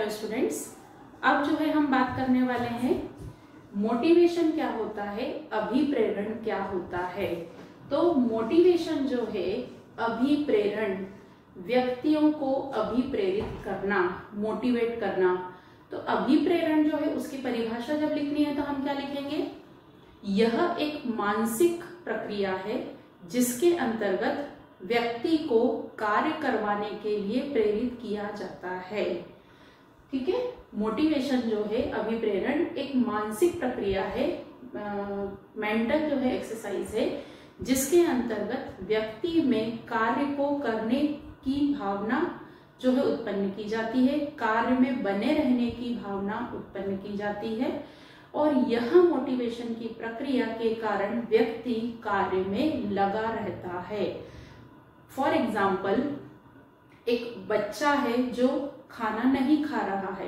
Hello students, अब जो है हम बात करने वाले हैं मोटिवेशन क्या होता है, अभिप्रेरण क्या होता है। तो मोटिवेशन जो है, अभिप्रेरण, व्यक्तियों को अभिप्रेरित करना, मोटिवेट करना। तो अभिप्रेरण जो है उसकी परिभाषा जब लिखनी है तो हम क्या लिखेंगे, यह एक मानसिक प्रक्रिया है जिसके अंतर्गत व्यक्ति को कार्य करवाने के लिए प्रेरित किया जाता है। ठीक है, मोटिवेशन जो है, अभिप्रेरण एक मानसिक प्रक्रिया है, मेंटल जो है एक्सरसाइज है, जिसके अंतर्गत व्यक्ति में कार्य को करने की भावना जो है उत्पन्न की जाती है, कार्य में बने रहने की भावना उत्पन्न की जाती है और यह मोटिवेशन की प्रक्रिया के कारण व्यक्ति कार्य में लगा रहता है। फॉर एग्जाम्पल, एक बच्चा है जो खाना नहीं खा रहा है,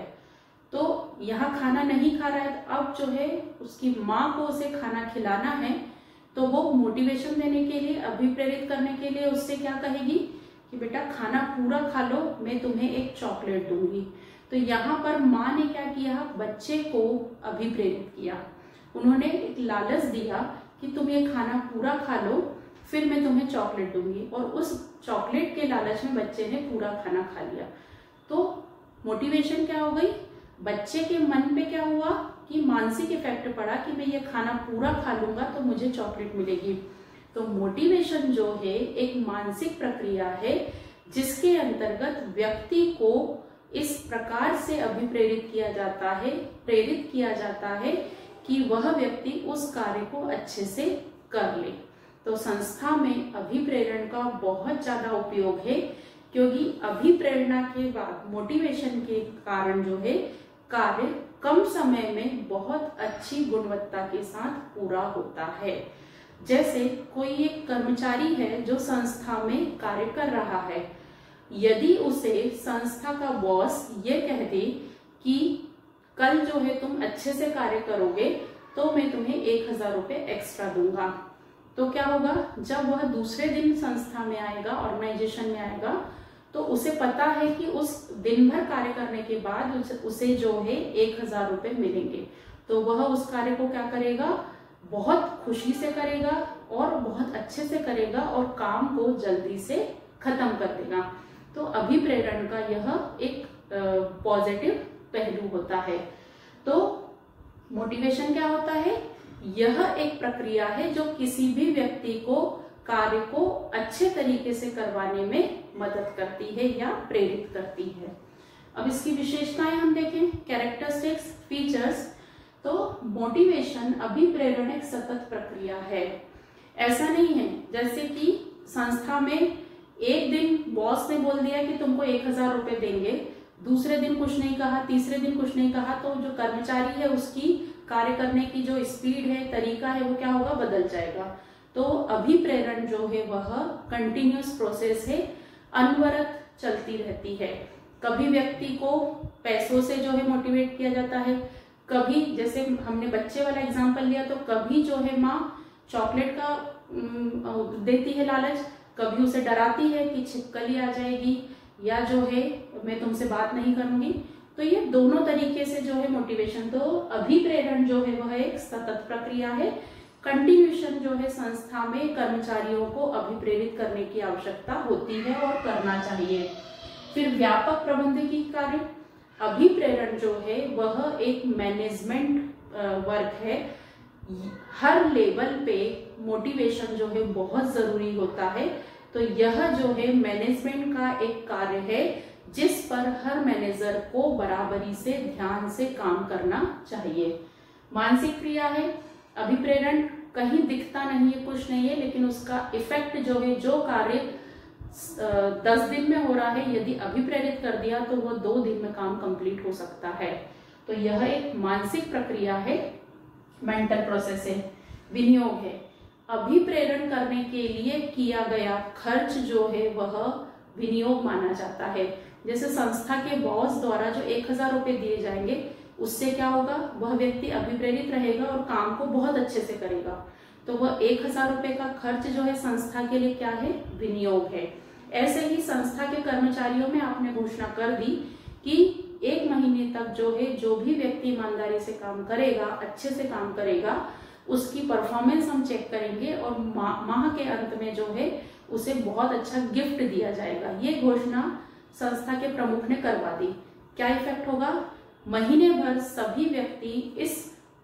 तो यहाँ खाना नहीं खा रहा है, तो अब जो है उसकी माँ को उसे खाना खिलाना है, तो वो मोटिवेशन देने के लिए, अभिप्रेरित करने के लिए उससे क्या कहेगी कि बेटा खाना पूरा खा लो, मैं तुम्हें एक चॉकलेट दूंगी। तो यहाँ पर माँ ने क्या किया, बच्चे को अभिप्रेरित किया, उन्होंने एक लालच दिया कि तुम ये खाना पूरा खा लो, फिर मैं तुम्हें चॉकलेट दूंगी, और उस चॉकलेट के लालच में बच्चे ने पूरा खाना खा लिया। तो मोटिवेशन क्या हो गई, बच्चे के मन पे क्या हुआ कि मानसिक इफेक्ट पड़ा कि मैं ये खाना पूरा खा लूंगा तो मुझे चॉकलेट मिलेगी। तो मोटिवेशन जो है एक मानसिक प्रक्रिया है जिसके अंतर्गत व्यक्ति को इस प्रकार से अभिप्रेरित किया जाता है, प्रेरित किया जाता है कि वह व्यक्ति उस कार्य को अच्छे से कर ले। तो संस्था में अभिप्रेरण का बहुत ज्यादा उपयोग है, क्योंकि अभिप्रेरणा के बाद मोटिवेशन के कारण जो है कार्य कम समय में बहुत अच्छी गुणवत्ता के साथ पूरा होता है। जैसे कोई एक कर्मचारी है जो संस्था में कार्य कर रहा है, यदि उसे संस्था का बॉस ये कह दे कि कल जो है तुम अच्छे से कार्य करोगे तो मैं तुम्हें 1000 रुपये एक्स्ट्रा दूंगा, तो क्या होगा, जब वह दूसरे दिन संस्था में आएगा, ऑर्गेनाइजेशन में आएगा, तो उसे पता है कि उस दिन भर कार्य करने के बाद उसे जो है 1000 रुपये मिलेंगे। तो वह उस कार्य को क्या करेगा, बहुत खुशी से करेगा और बहुत अच्छे से करेगा और काम को जल्दी से खत्म कर देगा। तो अभिप्रेरण का यह एक पॉजिटिव पहलू होता है। तो मोटिवेशन क्या होता है, यह एक प्रक्रिया है जो किसी भी व्यक्ति को कार्य को अच्छे तरीके से करवाने में मदद करती है या प्रेरित करती है। अब इसकी विशेषताएं हम देखें, कैरेक्टरिस्टिक्स, फीचर्स। तो मोटिवेशन, अभिप्रेरण एक सतत प्रक्रिया है। ऐसा नहीं है जैसे कि संस्था में एक दिन बॉस ने बोल दिया कि तुमको 1000 रुपये देंगे, दूसरे दिन कुछ नहीं कहा, तीसरे दिन कुछ नहीं कहा, तो जो कर्मचारी है उसकी कार्य करने की जो स्पीड है, तरीका है, वो क्या होगा, बदल जाएगा। तो अभिप्रेरण जो है वह कंटिन्यूअस प्रोसेस है, अनवरत चलती रहती है। कभी व्यक्ति को पैसों से जो है मोटिवेट किया जाता है, कभी जैसे हमने बच्चे वाला एग्जांपल लिया, तो कभी जो है माँ चॉकलेट का देती है लालच, कभी उसे डराती है कि छिपकली आ जाएगी या जो है मैं तुमसे बात नहीं करूंगी। तो ये दोनों तरीके से जो है मोटिवेशन, तो अभिप्रेरण जो है वह एक सतत प्रक्रिया है। कंटिन्यूएशन जो है संस्था में कर्मचारियों को अभिप्रेरित करने की आवश्यकता होती है और करना चाहिए। फिर व्यापक प्रबंधकीय कार्य, अभिप्रेरण जो है वह एक मैनेजमेंट वर्क है। हर लेवल पे मोटिवेशन जो है बहुत जरूरी होता है। तो यह जो है मैनेजमेंट का एक कार्य है जिस पर हर मैनेजर को बराबरी से ध्यान से काम करना चाहिए। मानसिक क्रिया है, अभिप्रेरण कहीं दिखता नहीं है, कुछ नहीं है, लेकिन उसका इफेक्ट जो है, जो कार्य 10 दिन में हो रहा है, यदि अभिप्रेरित कर दिया तो वो 2 दिन में काम कंप्लीट हो सकता है। तो यह एक मानसिक प्रक्रिया है, मेंटल प्रोसेस है। विनियोग है, अभिप्रेरण करने के लिए किया गया खर्च जो है वह विनियोग माना जाता है। जैसे संस्था के बॉस द्वारा जो 1000 रुपये दिए जाएंगे, उससे क्या होगा, वह व्यक्ति अभिप्रेरित रहेगा और काम को बहुत अच्छे से करेगा। तो वह 1000 रुपये का खर्च जो है संस्था के लिए क्या है, विनियोग है। ऐसे ही संस्था के कर्मचारियों में आपने घोषणा कर दी कि 1 महीने महीने तक जो है जो भी व्यक्ति ईमानदारी से काम करेगा, अच्छे से काम करेगा, उसकी परफॉर्मेंस हम चेक करेंगे और माह के अंत में जो है उसे बहुत अच्छा गिफ्ट दिया जाएगा। ये घोषणा संस्था के प्रमुख ने करवा दी। क्या इफेक्ट होगा? महीने भर सभी व्यक्ति इस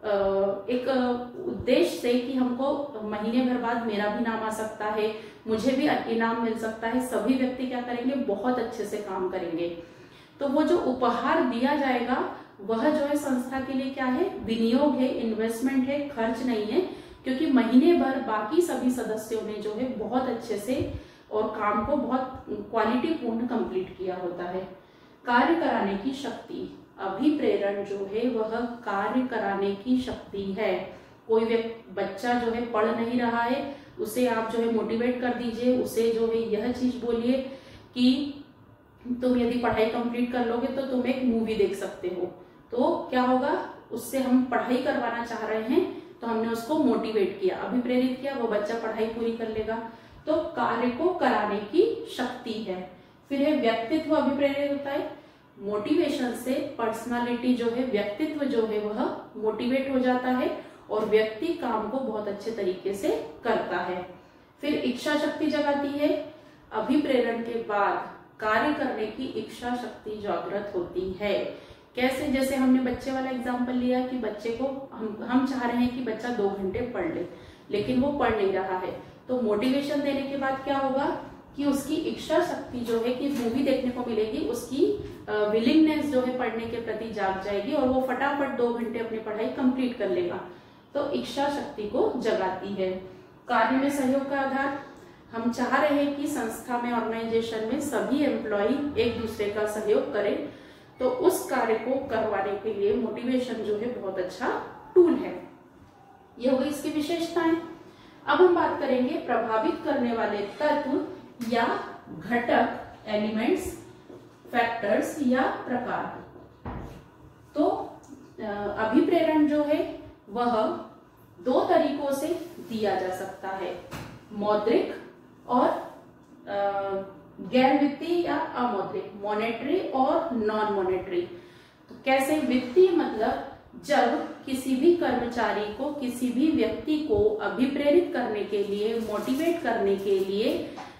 एक उद्देश्य से कि हमको महीने भर बाद मेरा भी नाम आ सकता है, मुझे भी इनाम मिल सकता है, सभी व्यक्ति क्या करेंगे? बहुत अच्छे से काम करेंगे। तो वो जो उपहार दिया जाएगा वह जो है संस्था के लिए क्या है? विनियोग है, इन्वेस्टमेंट है, खर्च नहीं है, क्योंकि महीने भर बाकी सभी सदस्यों ने जो है बहुत अच्छे से और काम को बहुत क्वालिटी पूर्ण कंप्लीट किया होता है। कार्य कराने की शक्ति, अभिप्रेरण जो है वह कार्य कराने की शक्ति है। कोई बच्चा जो है पढ़ नहीं रहा है, उसे आप जो है मोटिवेट कर दीजिए, उसे जो है यह चीज बोलिए कि तुम यदि पढ़ाई कंप्लीट कर लोगे तो तुम एक मूवी देख सकते हो। तो क्या होगा? उससे हम पढ़ाई करवाना चाह रहे हैं तो हमने उसको मोटिवेट किया, अभिप्रेरित किया, वो बच्चा पढ़ाई पूरी कर लेगा। तो कार्य को कराने की शक्ति है। फिर है व्यक्तित्व अभिप्रेरित होता है। मोटिवेशन से पर्सनालिटी जो है, व्यक्तित्व जो है वह मोटिवेट हो जाता है और व्यक्ति काम को बहुत अच्छे तरीके से करता है। फिर इच्छा शक्ति जगाती है। अभिप्रेरण के बाद कार्य करने की इच्छा शक्ति जागृत होती है। कैसे? जैसे हमने बच्चे वाला एग्जाम्पल लिया कि बच्चे को हम चाह रहे हैं कि बच्चा 2 घंटे पढ़ ले, लेकिन वो पढ़ नहीं रहा है। तो मोटिवेशन देने के बाद क्या होगा कि उसकी इच्छा शक्ति जो है कि मूवी देखने को मिलेगी, उसकी विलिंगनेस जो है पढ़ने के प्रति जाग जाएगी और वो फटाफट 2 घंटे अपनी पढ़ाई कंप्लीट कर लेगा। तो इच्छा शक्ति को जगाती है। कार्य में सहयोग का आधार, हम चाह रहे हैं कि संस्था में, ऑर्गेनाइजेशन में सभी एम्प्लॉय एक दूसरे का सहयोग करें, तो उस कार्य को करवाने के लिए मोटिवेशन जो है बहुत अच्छा टूल है। ये हो गई इसकी विशेषताएं। अब हम बात करेंगे प्रभावित करने वाले तत्व या घटक, एलिमेंट्स, फैक्टर्स या प्रकार। तो अभिप्रेरण जो है वह 2 तरीकों से दिया जा सकता है, मौद्रिक और गैर वित्तीय या अमौद्रिक, मॉनेटरी और नॉन मॉनेटरी। तो कैसे? वित्तीय मतलब जब किसी भी कर्मचारी को, किसी भी व्यक्ति को अभिप्रेरित करने के लिए, मोटिवेट करने के लिए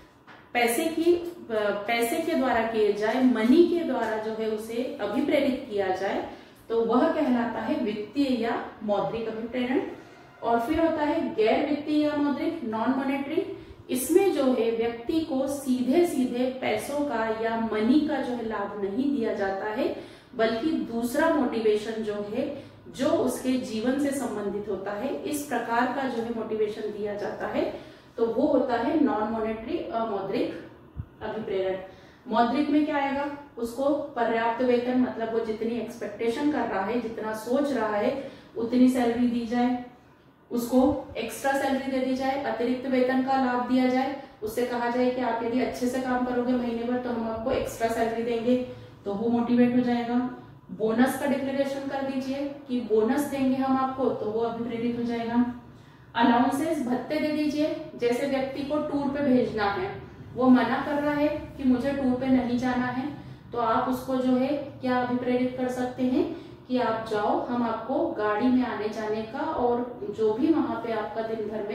पैसे के द्वारा किए जाए, मनी के द्वारा जो है उसे अभिप्रेरित किया जाए, तो वह कहलाता है वित्तीय या मौद्रिक अभिप्रेरण। और फिर होता है गैर वित्तीय या मौद्रिक, नॉन मॉनेटरी। इसमें जो है व्यक्ति को सीधे सीधे पैसों का या मनी का जो है लाभ नहीं दिया जाता है, बल्कि दूसरा मोटिवेशन जो है जो उसके जीवन से संबंधित होता है, इस प्रकार का जो है मोटिवेशन दिया जाता है। तो वो होता है नॉन मॉनेटरी, अमौद्रिक अभिप्रेरण। मौद्रिक में क्या आएगा? उसको पर्याप्त वेतन, मतलब वो जितनी एक्सपेक्टेशन कर रहा है, जितना सोच रहा है उतनी सैलरी दी जाए, उसको एक्स्ट्रा सैलरी दे दी जाए, अतिरिक्त वेतन का लाभ दिया जाए, उससे कहा जाए कि आप यदि अच्छे से काम करोगे महीने भर तो हम आपको एक्स्ट्रा सैलरी देंगे, तो वो मोटिवेट हो जाएगा। बोनस का डिक्लेरेशन कर दीजिए कि बोनस देंगे हम आपको, तो वो अभिप्रेरित हो जाएगा। अलाउंसेस, भत्ते दे दीजिए। जैसे व्यक्ति को टूर पे भेजना है, वो मना कर रहा है कि मुझे टूर पे नहीं जाना है, तो आप उसको जो है क्या अभिप्रेरित कर सकते हैं कि आप जाओ, हम आपको गाड़ी में आने जाने का और जो भी वहां पे आपका दिन भर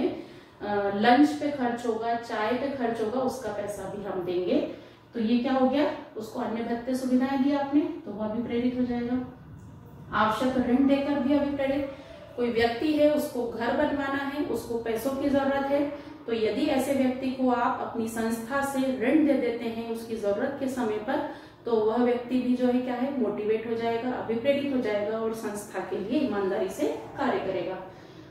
में लंच पे खर्च होगा, चाय पे खर्च होगा, उसका पैसा भी हम देंगे। तो ये क्या हो गया? उसको अन्य भत्ते सुविधाएं दी आपने, तो वो अभिप्रेरित हो जाएगा। आवश्यक ऋण देकर भी अभिप्रेरित। कोई व्यक्ति है, उसको घर बनवाना है, उसको पैसों की जरूरत है, तो यदि ऐसे व्यक्ति को आप अपनी संस्था से ऋण दे देते हैं उसकी जरूरत के समय पर, तो वह व्यक्ति भी जो है क्या है? मोटिवेट हो जाएगा, अभिप्रेरित हो जाएगा और संस्था के लिए ईमानदारी से कार्य करेगा।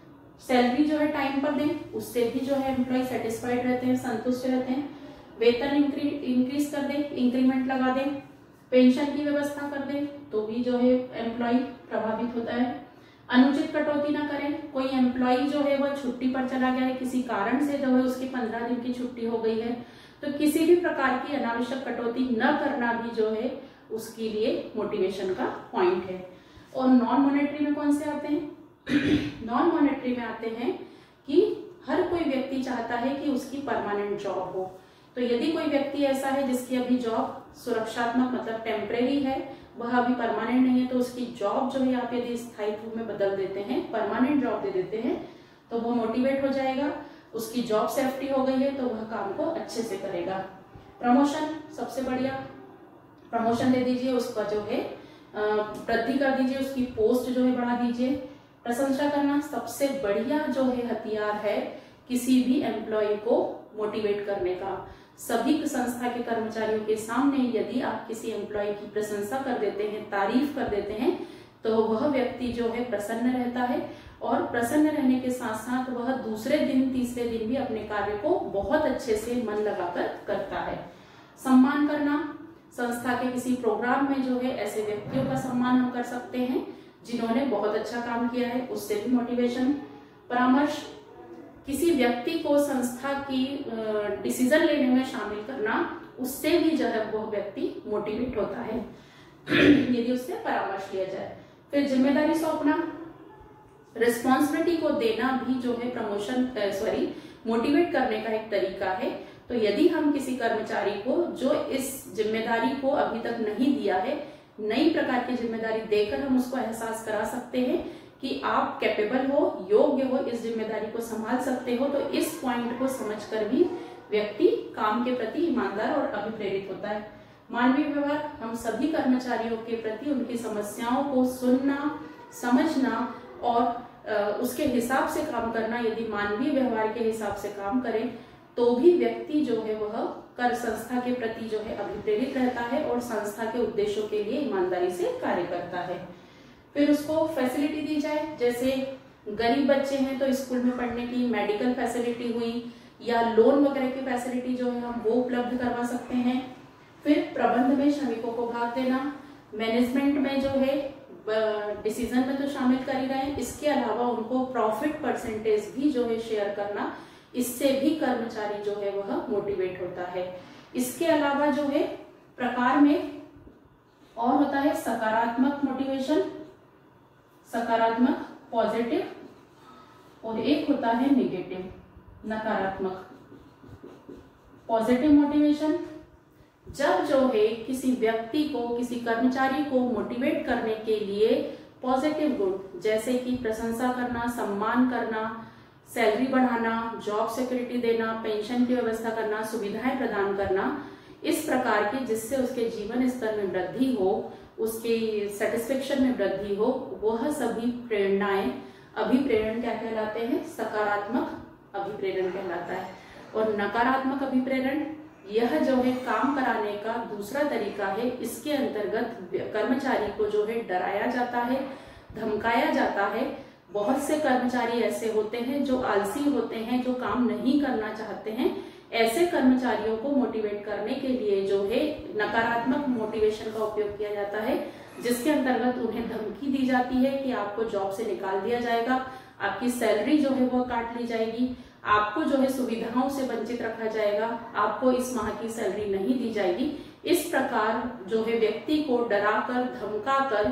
सैलरी जो है टाइम पर दें, उससे भी जो है एम्प्लॉय सेटिस्फाइड रहते हैं, संतुष्ट रहते हैं। वेतन इंक्रीज कर दें, इंक्रीमेंट लगा दें, पेंशन की व्यवस्था कर दें, तो भी जो है एम्प्लॉय प्रभावित होता है। अनुचित कटौती ना करें। कोई एम्प्लॉय जो है वह छुट्टी पर चला गया है, किसी कारण से जो है उसकी 15 दिन की छुट्टी हो गई है, तो किसी भी प्रकार की अनावश्यक कटौती न करना भी जो है उसके लिए मोटिवेशन का पॉइंट है। और नॉन मॉनेटरी में कौन से आते हैं? नॉन मॉनेटरी में आते हैं कि हर कोई व्यक्ति चाहता है कि उसकी परमानेंट जॉब हो। तो यदि कोई व्यक्ति ऐसा है जिसकी अभी जॉब सुरक्षात्मक मतलब टेम्परेरी है, वह अभी परमानेंट नहीं है, तो उसकी जॉब जो है आप यदि स्थायित्व में बदल देते हैं, परमानेंट जॉब दे देते हैं, तो वह मोटिवेट हो जाएगा, उसकी जॉब सेफ्टी हो गई है तो वह काम को अच्छे से करेगा। प्रमोशन सबसे बढ़िया, प्रमोशन दे दीजिए, उसका जो है वृद्धि कर दीजिए, उसकी पोस्ट जो है बढ़ा दीजिए। प्रशंसा करना सबसे बढ़िया जो है हथियार है किसी भी एम्प्लॉय को मोटिवेट करने का। सभी संस्था के कर्मचारियों के सामने यदि आप किसी एम्प्लॉय की प्रशंसा कर देते हैं, तारीफ कर देते हैं, तो वह व्यक्ति जो है प्रसन्न रहता है, और प्रसन्न रहने के साथ साथ वह दूसरे दिन तीसरे दिन भी अपने कार्य को बहुत अच्छे से मन लगाकर करता है। सम्मान करना, संस्था के किसी प्रोग्राम में जो है ऐसे व्यक्तियों का सम्मान हम कर सकते हैं जिन्होंने बहुत अच्छा काम किया है, उससे भी मोटिवेशन। परामर्श, किसी व्यक्ति को संस्था की डिसीजन लेने में शामिल करना, उससे भी जो है वह व्यक्ति मोटिवेट होता है यदि उससे परामर्श लिया जाए। फिर जिम्मेदारी सौंपना, रिस्पॉन्सिबिलिटी को देना भी जो है मोटिवेट करने का एक तरीका है। तो यदि हम किसी कर्मचारी को जो इस जिम्मेदारी को अभी तक नहीं दिया है, नई प्रकार की जिम्मेदारी देकर हम उसको एहसास करा सकते हैं कि आप कैपेबल हो, योग्य हो, इस जिम्मेदारी को संभाल सकते हो, तो इस पॉइंट को समझकर भी व्यक्ति काम के प्रति ईमानदार और अभिप्रेरित होता है। मानवीय व्यवहार, हम सभी कर्मचारियों के प्रति उनकी समस्याओं को सुनना, समझना और उसके हिसाब से काम करना। यदि मानवीय व्यवहार के हिसाब से काम करें तो भी व्यक्ति जो है वह कर संस्था के प्रति जो है अभिप्रेरित रहता है और संस्था के उद्देश्यों के लिए ईमानदारी से कार्य करता है। फिर उसको फैसिलिटी दी जाए, जैसे गरीब बच्चे हैं तो स्कूल में पढ़ने की मेडिकल फैसिलिटी हुई, या लोन वगैरह की फैसिलिटी जो है हम वो उपलब्ध करवा सकते हैं। फिर प्रबंध में श्रमिकों को भाग देना, मैनेजमेंट में जो है डिसीजन में तो शामिल कर ही रहे हैं, इसके अलावा उनको प्रॉफिट परसेंटेज भी जो है शेयर करना, इससे भी कर्मचारी जो है वह मोटिवेट होता है। इसके अलावा जो है प्रकार में और होता है सकारात्मक मोटिवेशन, सकारात्मक पॉजिटिव, और एक होता है नेगेटिव नकारात्मक। पॉजिटिव मोटिवेशन, जब जो है किसी व्यक्ति को, किसी कर्मचारी को मोटिवेट करने के लिए पॉजिटिव गुण जैसे कि प्रशंसा करना, सम्मान करना, सैलरी बढ़ाना, जॉब सिक्योरिटी देना, पेंशन की व्यवस्था करना, सुविधाएं प्रदान करना, इस प्रकार के जिससे उसके जीवन स्तर में वृद्धि हो, उसके सेटिस्फेक्शन में वृद्धि हो, वह सभी प्रेरणाएं अभिप्रेरण क्या कहलाते हैं? सकारात्मक अभिप्रेरण कहलाता है। और नकारात्मक अभिप्रेरण यह जो है काम कराने का दूसरा तरीका है। इसके अंतर्गत कर्मचारी को जो है डराया जाता है, धमकाया जाता है। बहुत से कर्मचारी ऐसे होते हैं जो आलसी होते हैं, जो काम नहीं करना चाहते हैं। ऐसे कर्मचारियों को मोटिवेट करने के लिए जो है नकारात्मक मोटिवेशन का उपयोग किया जाता है, जिसके अंतर्गत उन्हें धमकी दी जाती है कि आपको जॉब से निकाल दिया जाएगा, आपकी सैलरी जो है वो काट ली जाएगी, आपको जो है सुविधाओं से वंचित रखा जाएगा, आपको इस माह की सैलरी नहीं दी जाएगी। इस प्रकार जो है व्यक्ति को डराकर, धमकाकर,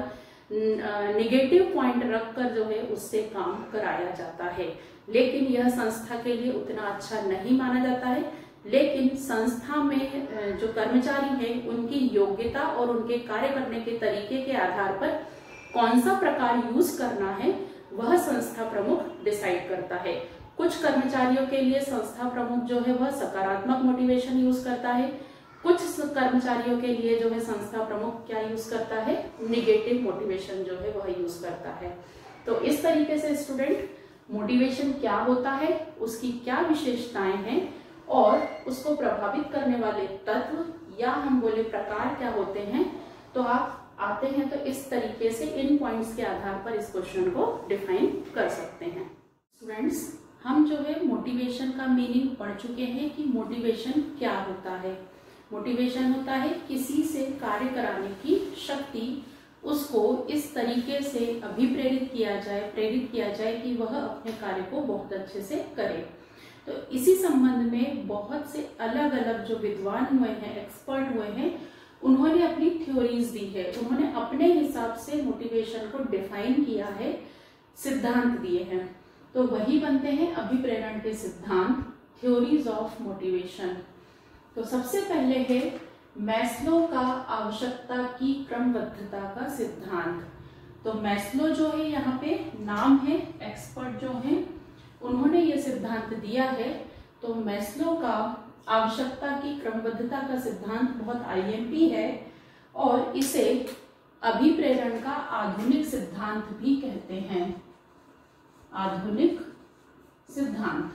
नेगेटिव पॉइंट रखकर जो है उससे काम कराया जाता है। लेकिन यह संस्था के लिए उतना अच्छा नहीं माना जाता है। लेकिन संस्था में जो कर्मचारी हैं उनकी योग्यता और उनके कार्य करने के तरीके के आधार पर कौन सा प्रकार यूज करना है वह संस्था प्रमुख डिसाइड करता है। कुछ कर्मचारियों के लिए संस्था प्रमुख जो है वह सकारात्मक मोटिवेशन यूज करता है, कुछ कर्मचारियों के लिए जो है संस्था प्रमुख क्या यूज करता है? नेगेटिव मोटिवेशन जो है वह यूज करता है। तो इस तरीके से स्टूडेंट मोटिवेशन क्या होता है, उसकी क्या विशेषताएं हैं और उसको प्रभावित करने वाले तत्व या हम बोले प्रकार क्या होते हैं, तो आप आते हैं तो इस तरीके से इन पॉइंट्स के आधार पर इस क्वेश्चन को डिफाइन कर सकते हैं। स्टूडेंट्स, हम जो है मोटिवेशन का मीनिंग पढ़ चुके हैं कि मोटिवेशन क्या होता है। मोटिवेशन होता है किसी से कार्य कराने की शक्ति, उसको इस तरीके से अभिप्रेरित किया जाए, प्रेरित किया जाए कि वह अपने कार्य को बहुत अच्छे से करे। तो इसी संबंध में बहुत से अलग अलग जो विद्वान हुए हैं, एक्सपर्ट हुए हैं, उन्होंने अपनी थ्योरीज दी है, उन्होंने अपने हिसाब से मोटिवेशन को डिफाइन किया है, सिद्धांत दिए हैं। तो वही बनते हैं अभिप्रेरण के सिद्धांत, थ्योरीज ऑफ मोटिवेशन। तो सबसे पहले है मैस्लो का आवश्यकता की क्रमबद्धता का सिद्धांत। तो मैस्लो जो है यहाँ पे नाम है, एक्सपर्ट जो है उन्होंने ये सिद्धांत दिया है। तो मैस्लो का आवश्यकता की क्रमबद्धता का सिद्धांत बहुत आईएमपी है और इसे अभिप्रेरण का आधुनिक सिद्धांत भी कहते हैं। आधुनिक सिद्धांत।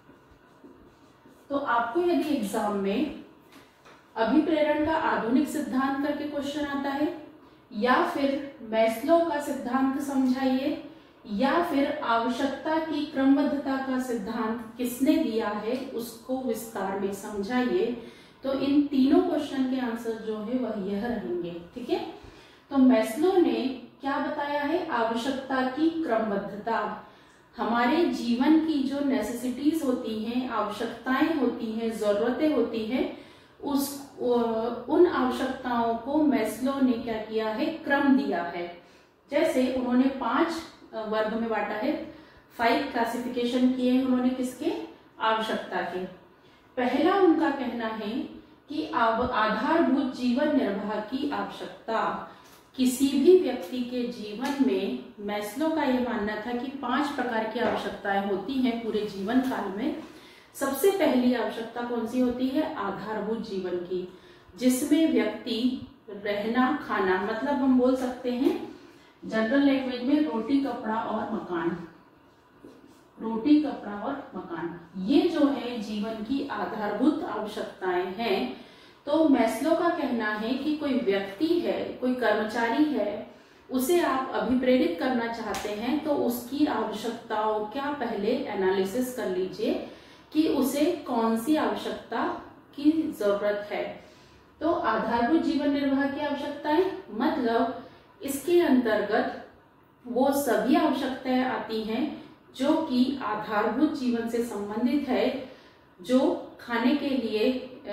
तो आपको यदि एग्जाम में अभिप्रेरण का आधुनिक सिद्धांत करके क्वेश्चन आता है, या फिर मैस्लो का सिद्धांत समझाइए, या फिर आवश्यकता की क्रमबद्धता का सिद्धांत किसने दिया है उसको विस्तार में समझाइए, तो इन तीनों क्वेश्चन के आंसर जो है वह यह रहेंगे। ठीक है, तो मैस्लो ने क्या बताया है? आवश्यकता की क्रमबद्धता। हमारे जीवन की जो नेसेसिटीज होती हैं, आवश्यकताएं होती हैं, जरूरतें होती हैं, उन आवश्यकताओं को मैस्लो ने क्या किया है? क्रम दिया है। जैसे उन्होंने 5 वर्ग में बांटा है, 5 क्लासिफिकेशन किए हैं उन्होंने किसके? आवश्यकता के। पहला उनका कहना है कि आधारभूत जीवन निर्वाह की आवश्यकता। किसी भी व्यक्ति के जीवन में मैस्लो का यह मानना था कि 5 प्रकार की आवश्यकताएं होती हैं पूरे जीवन काल में। सबसे पहली आवश्यकता कौन सी होती है? आधारभूत जीवन की, जिसमें व्यक्ति रहना, खाना, मतलब हम बोल सकते हैं जनरल लैंग्वेज में रोटी कपड़ा और मकान। रोटी कपड़ा और मकान, ये जो है जीवन की आधारभूत आवश्यकताएं हैं। तो मैस्लो का कहना है कि कोई व्यक्ति है, कोई कर्मचारी है, उसे आप अभिप्रेरित करना चाहते हैं तो उसकी आवश्यकताओं का पहले एनालिसिस कर लीजिए कि उसे कौन सी आवश्यकता की जरूरत है। तो आधारभूत जीवन निर्वाह की आवश्यकताएं, मतलब इसके अंतर्गत वो सभी आवश्यकताएं आती हैं जो कि आधारभूत जीवन से संबंधित है, जो खाने के लिए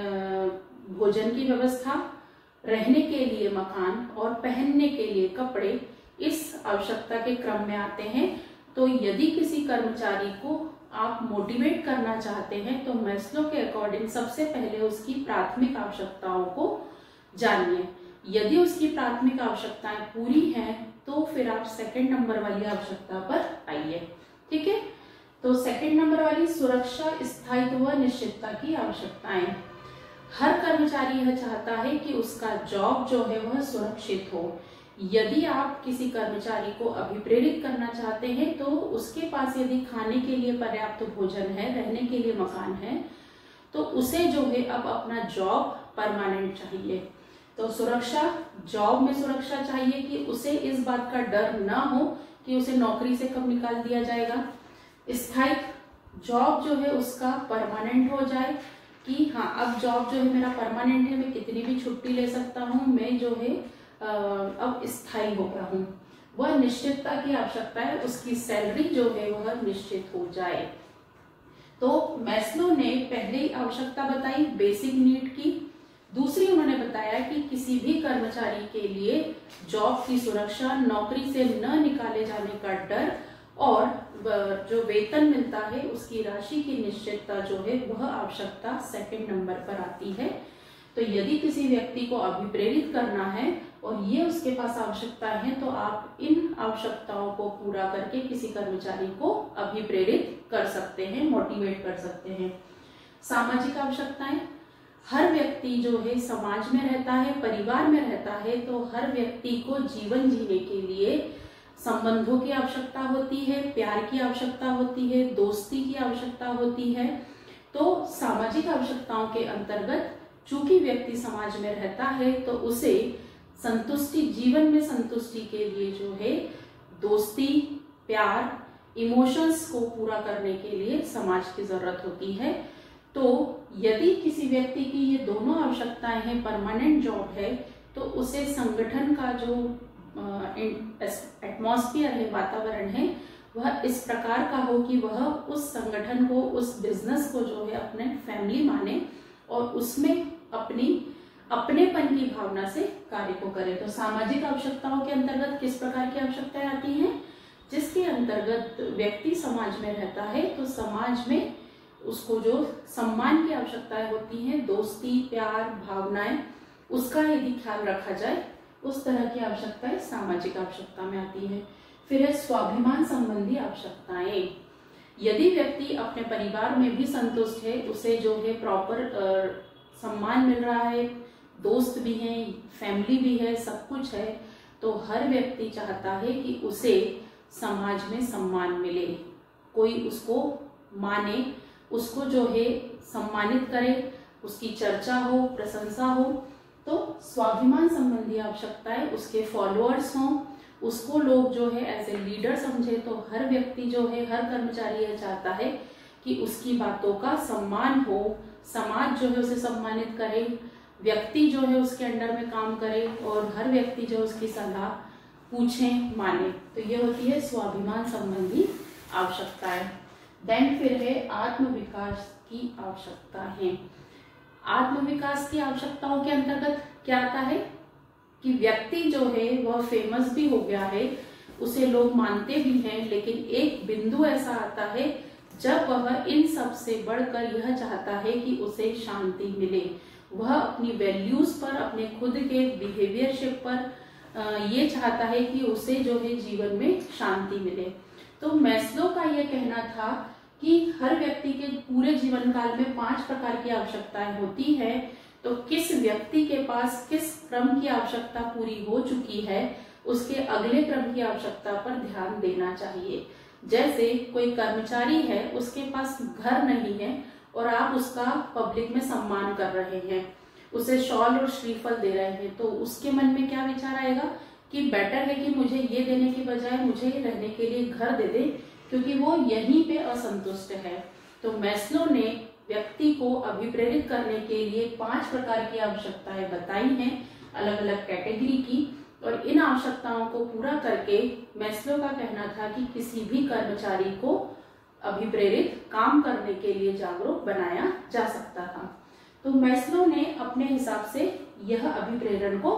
भोजन की व्यवस्था, रहने के लिए मकान और पहनने के लिए कपड़े, इस आवश्यकता के क्रम में आते हैं। तो यदि किसी कर्मचारी को आप मोटिवेट करना चाहते हैं तो मैस्लो के अकॉर्डिंग सबसे पहले उसकी प्राथमिक आवश्यकताओं को जानिए। यदि उसकी प्राथमिक आवश्यकताएं पूरी हैं तो फिर आप सेकंड नंबर वाली आवश्यकता पर आइए। ठीक है, तो सेकंड नंबर वाली सुरक्षा, स्थायित्व व निश्चितता की आवश्यकताएं। हर कर्मचारी यह चाहता है कि उसका जॉब जो है वह सुरक्षित हो। यदि आप किसी कर्मचारी को अभिप्रेरित करना चाहते हैं तो उसके पास यदि खाने के लिए पर्याप्त भोजन है, रहने के लिए मकान है, तो उसे जो है अब अपना जॉब परमानेंट चाहिए। तो सुरक्षा, जॉब में सुरक्षा चाहिए कि उसे इस बात का डर ना हो कि उसे नौकरी से कब निकाल दिया जाएगा। स्थायित्व, जॉब जो है उसका परमानेंट हो जाए कि हाँ अब जॉब जो है मेरा परमानेंट है, मैं कितनी भी छुट्टी ले सकता हूँ, मैं जो है अब स्थायी हो गया हूँ। वह निश्चितता की आवश्यकता है, उसकी सैलरी जो है वह निश्चित हो जाए। तो मैस्लो ने पहले आवश्यकता बताई बेसिक नीड की, दूसरी उन्होंने बताया कि किसी भी कर्मचारी के लिए जॉब की सुरक्षा, नौकरी से न निकाले जाने का डर और जो वेतन मिलता है उसकी राशि की निश्चितता जो है वह आवश्यकता सेकंड नंबर पर आती है। तो यदि किसी व्यक्ति को अभिप्रेरित करना है और ये उसके पास आवश्यकताएं हैं तो आप इन आवश्यकताओं को पूरा करके किसी कर्मचारी को अभिप्रेरित कर सकते हैं, मोटिवेट कर सकते हैं। सामाजिक आवश्यकताएं, हर व्यक्ति जो है समाज में रहता है, परिवार में रहता है, तो हर व्यक्ति को जीवन जीने के लिए संबंधों की आवश्यकता होती है, प्यार की आवश्यकता होती है, दोस्ती की आवश्यकता होती है। तो सामाजिक आवश्यकताओं के अंतर्गत चूंकि व्यक्ति समाज में रहता है तो उसे संतुष्टि, जीवन में संतुष्टि के लिए जो है दोस्ती, प्यार, इमोशंस को पूरा करने के लिए समाज की जरूरत होती है। तो यदि किसी व्यक्ति की ये दोनों आवश्यकताएं हैं, परमानेंट जॉब है, तो उसे संगठन का जो एटमॉस्फेयर है, वातावरण है, वह इस प्रकार का हो कि वह उस संगठन को, उस बिजनेस को जो है अपने फैमिली माने और उसमें अपनेपन की भावना से कार्य को करे। तो सामाजिक आवश्यकताओं के अंतर्गत किस प्रकार की आवश्यकताएं आती हैं? जिसके अंतर्गत व्यक्ति समाज में रहता है तो समाज में उसको जो सम्मान की आवश्यकताएं होती हैं, दोस्ती, प्यार, भावनाएं, उसका यदि ख्याल रखा जाए, उस तरह की आवश्यकताएं सामाजिक आवश्यकता में आती है। फिर है स्वाभिमान संबंधी आवश्यकताएं। यदि व्यक्ति अपने परिवार में भी संतुष्ट है, उसे जो है प्रॉपर सम्मान मिल रहा है, दोस्त भी हैं, फैमिली भी है, सब कुछ है, तो हर व्यक्ति चाहता है कि उसे समाज में सम्मान मिले, कोई उसको माने, उसको जो है सम्मानित करे, उसकी चर्चा हो, प्रशंसा हो। तो स्वाभिमान संबंधी आवश्यकताएं, उसके फॉलोअर्स हों, उसको लोग जो है एज ए लीडर समझे। तो हर व्यक्ति जो है, हर कर्मचारी यह चाहता है कि उसकी बातों का सम्मान हो, समाज जो है उसे सम्मानित करे, व्यक्ति जो है उसके अंडर में काम करे और हर व्यक्ति जो उसकी सलाह पूछे, माने। तो ये होती है स्वाभिमान संबंधी आवश्यकताएं। देन फिर है आत्म विकास की आवश्यकता है। आत्म विकास की आवश्यकताओं के अंतर्गत क्या आता है कि व्यक्ति जो है वह फेमस भी हो गया है, उसे लोग मानते भी हैं, लेकिन एक बिंदु ऐसा आता है जब वह इन सब से बढ़कर यह चाहता है कि उसे शांति मिले। वह अपनी वैल्यूज पर, अपने खुद के बिहेवियरशिप पर ये चाहता है कि उसे जो है जीवन में शांति मिले। तो मैस्लो का यह कहना था कि हर व्यक्ति के पूरे जीवन काल में 5 प्रकार की आवश्यकताएं होती है। तो किस व्यक्ति के पास किस क्रम की आवश्यकता पूरी हो चुकी है, उसके अगले क्रम की आवश्यकता पर ध्यान देना चाहिए। जैसे कोई कर्मचारी है, उसके पास घर नहीं है और आप उसका पब्लिक में सम्मान कर रहे हैं, उसे शॉल और श्रीफल दे रहे हैं, तो उसके मन में क्या विचार आएगा कि बेटर है कि मुझे ये देने की बजाय मुझे रहने के लिए घर दे दे, क्योंकि वो यहीं पे असंतुष्ट है। तो मैस्लो ने व्यक्ति को अभिप्रेरित करने के लिए 5 प्रकार की आवश्यकताएं बताई हैं, अलग अलग कैटेगरी की, और इन आवश्यकताओं को पूरा करके मैस्लो का कहना था कि किसी भी कर्मचारी को अभिप्रेरित काम करने के लिए जागरूक बनाया जा सकता था। तो मैस्लो ने अपने हिसाब से यह अभिप्रेरण को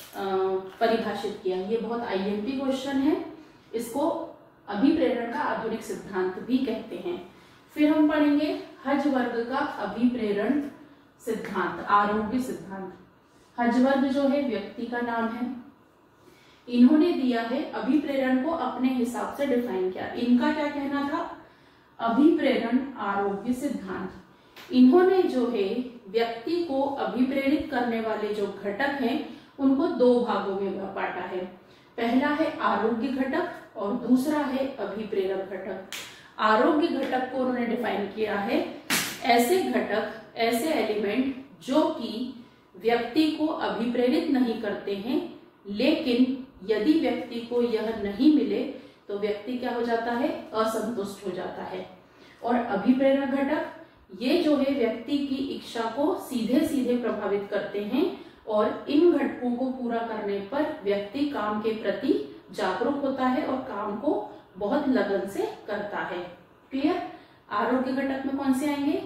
परिभाषित किया। ये बहुत आईएमपी क्वेश्चन है, इसको अभिप्रेरण का आधुनिक सिद्धांत भी कहते हैं। फिर हम पढ़ेंगे हजवर्ग का अभिप्रेरण सिद्धांत, आरोग्य सिद्धांत। हजवर्ग जो है व्यक्ति का नाम है, इन्होंने दिया है अभिप्रेरण को अपने हिसाब से डिफाइन किया। इनका क्या कहना था, अभिप्रेरण आरोग्य सिद्धांत। इन्होंने जो है व्यक्ति को अभिप्रेरित करने वाले जो घटक हैं उनको 2 भागों में बांटा है। पहला है आरोग्य घटक और दूसरा है अभिप्रेरक घटक। आरोग्य घटक को उन्होंने डिफाइन किया है ऐसे घटक, ऐसे एलिमेंट जो कि व्यक्ति को अभिप्रेरित नहीं करते हैं, लेकिन यदि व्यक्ति को यह नहीं मिले तो व्यक्ति क्या हो जाता है, असंतुष्ट हो जाता है। और अभिप्रेरक घटक ये जो है व्यक्ति की इच्छा को सीधे सीधे प्रभावित करते हैं और इन घटकों को पूरा करने पर व्यक्ति काम के प्रति जागरूक होता है और काम को बहुत लगन से करता है। क्लियर? आरोग्य घटक में कौन से आएंगे,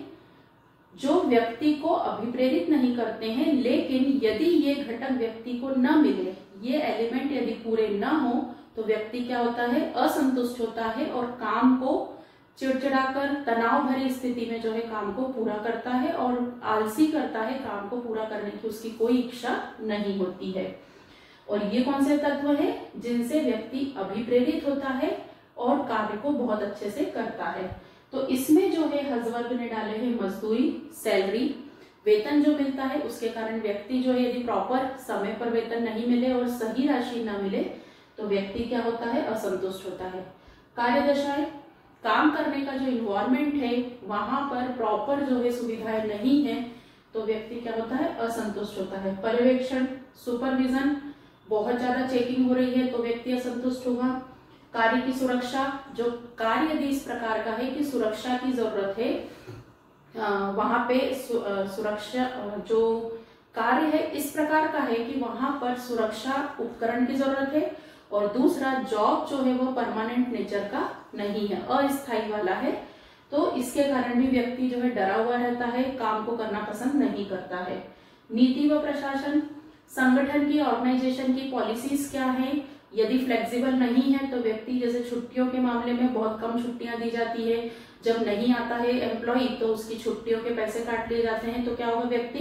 जो व्यक्ति को अभिप्रेरित नहीं करते हैं, लेकिन यदि ये घटक व्यक्ति को न मिले, ये एलिमेंट यदि पूरे न हो तो व्यक्ति क्या होता है, असंतुष्ट होता है और काम को चिड़चिड़ाकर तनाव भरी स्थिति में जो है काम को पूरा करता है और आलसी करता है, काम को पूरा करने की उसकी कोई इच्छा नहीं होती है। और ये कौन से तत्व है जिनसे व्यक्ति अभिप्रेरित होता है और कार्य को बहुत अच्छे से करता है। तो इसमें जो है हजवर्ग ने डाले हैं मजदूरी, सैलरी, वेतन जो मिलता है उसके कारण व्यक्ति जो है यदि प्रॉपर समय पर वेतन नहीं मिले और सही राशि न मिले तो व्यक्ति क्या होता है, असंतुष्ट होता है। कार्यदशाएं, काम करने का जो इन्वायरमेंट है वहां पर प्रॉपर जो है सुविधाएं नहीं है तो व्यक्ति क्या होता है, असंतुष्ट होता है। पर्यवेक्षण, सुपरविजन, बहुत ज्यादा चेकिंग हो रही है तो व्यक्ति असंतुष्ट होगा। कार्य की सुरक्षा, जो कार्य यदि इस प्रकार का है कि सुरक्षा की जरूरत है, वहां पे सुरक्षा जो कार्य है इस प्रकार का है कि वहां पर सुरक्षा उपकरण की जरूरत है, और दूसरा जॉब जो है वो परमानेंट नेचर का नहीं है, अस्थायी वाला है, तो इसके कारण भी व्यक्ति जो है डरा हुआ रहता है, काम को करना पसंद नहीं करता है। नीति व प्रशासन, संगठन की, ऑर्गेनाइजेशन की पॉलिसीज क्या है, यदि फ्लेक्सिबल नहीं है तो व्यक्ति, जैसे छुट्टियों के मामले में बहुत कम छुट्टियां दी जाती है, जब नहीं आता है एम्प्लॉय तो उसकी छुट्टियों के पैसे काट लिए जाते हैं, तो क्या होगा, व्यक्ति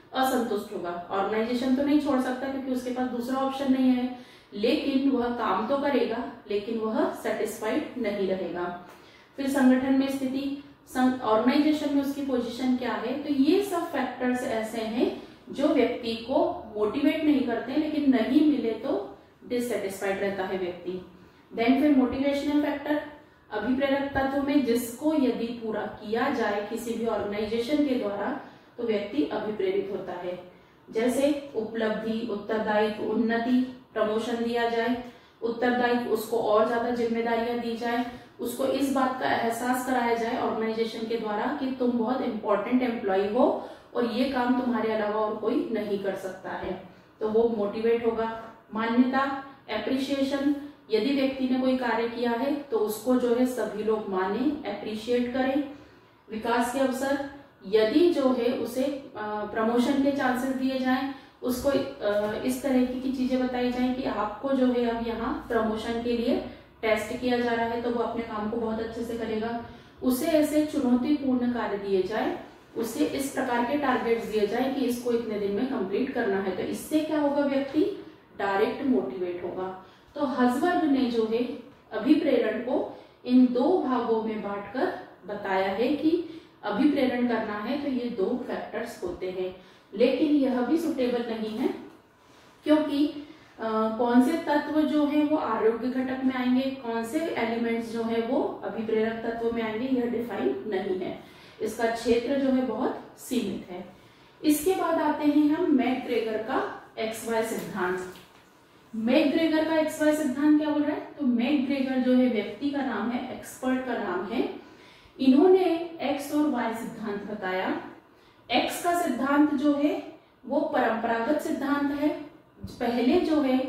असंतुष्ट होगा। ऑर्गेनाइजेशन तो नहीं छोड़ सकता क्योंकि उसके पास दूसरा ऑप्शन नहीं है, लेकिन वह काम तो करेगा, लेकिन वह सेटिस्फाइड नहीं रहेगा। फिर संगठन में स्थिति, ऑर्गेनाइजेशन में उसकी पोजीशन क्या है, तो ये सब फैक्टर्स ऐसे हैं जो व्यक्ति को मोटिवेट नहीं करते, लेकिन नहीं मिले तो डिससेटिस्फाइड रहता है व्यक्ति। देन फिर मोटिवेशनल फैक्टर, अभिप्रेरक तत्व में जिसको यदि पूरा किया जाए किसी भी ऑर्गेनाइजेशन के द्वारा तो व्यक्ति अभिप्रेरित होता है। जैसे उपलब्धि, उत्तरदायित्व, उन्नति, प्रमोशन दिया जाए, उत्तरदायित्व उसको और ज्यादा जिम्मेदारियां दी जाए, उसको इस बात का एहसास कराया जाए ऑर्गेनाइजेशन के द्वारा कि तुम बहुत इंपॉर्टेंट एम्प्लॉय हो और ये काम तुम्हारे अलावा और कोई नहीं कर सकता है, तो वो मोटिवेट होगा। मान्यता, एप्रिशिएशन, यदि व्यक्ति ने कोई कार्य किया है तो उसको जो है सभी लोग माने, एप्रिशिएट करें। विकास के अवसर, यदि जो है उसे प्रमोशन के चांसेस दिए जाएं, उसको इस तरह की चीजें बताई जाएं कि आपको जो है अब यहाँ प्रमोशन के लिए टेस्ट किया जा रहा है तो वो अपने काम को बहुत अच्छे से करेगा। उसे ऐसे चुनौतीपूर्ण कार्य दिए जाए, उसे इस प्रकार के टारगेट्स दिए जाए कि इसको इतने दिन में कंप्लीट करना है, तो इससे क्या होगा, व्यक्ति डायरेक्ट मोटिवेट होगा। तो हज़बर्ग ने जो है अभिप्रेरण को इन दो भागों में बांटकर बताया है कि अभिप्रेरण करना है तो ये दो फैक्टर्स होते हैं, लेकिन यह भी सुटेबल नहीं है क्योंकि कौन से तत्व जो है वो आरोग्य घटक में आएंगे, कौन से एलिमेंट्स जो है वो अभिप्रेरक तत्व में आएंगे, यह डिफाइन नहीं है। इसका क्षेत्र जो है बहुत सीमित है। इसके बाद आते हैं हम मैकग्रेगर का XY सिद्धांत। मैकग्रेगर का XY सिद्धांत क्या बोल रहा है, तो मैकग्रेगर जो है व्यक्ति का नाम है, एक्सपर्ट का नाम है। इन्होंने X और Y सिद्धांत बताया। X का सिद्धांत जो है वो परंपरागत सिद्धांत है। पहले जो है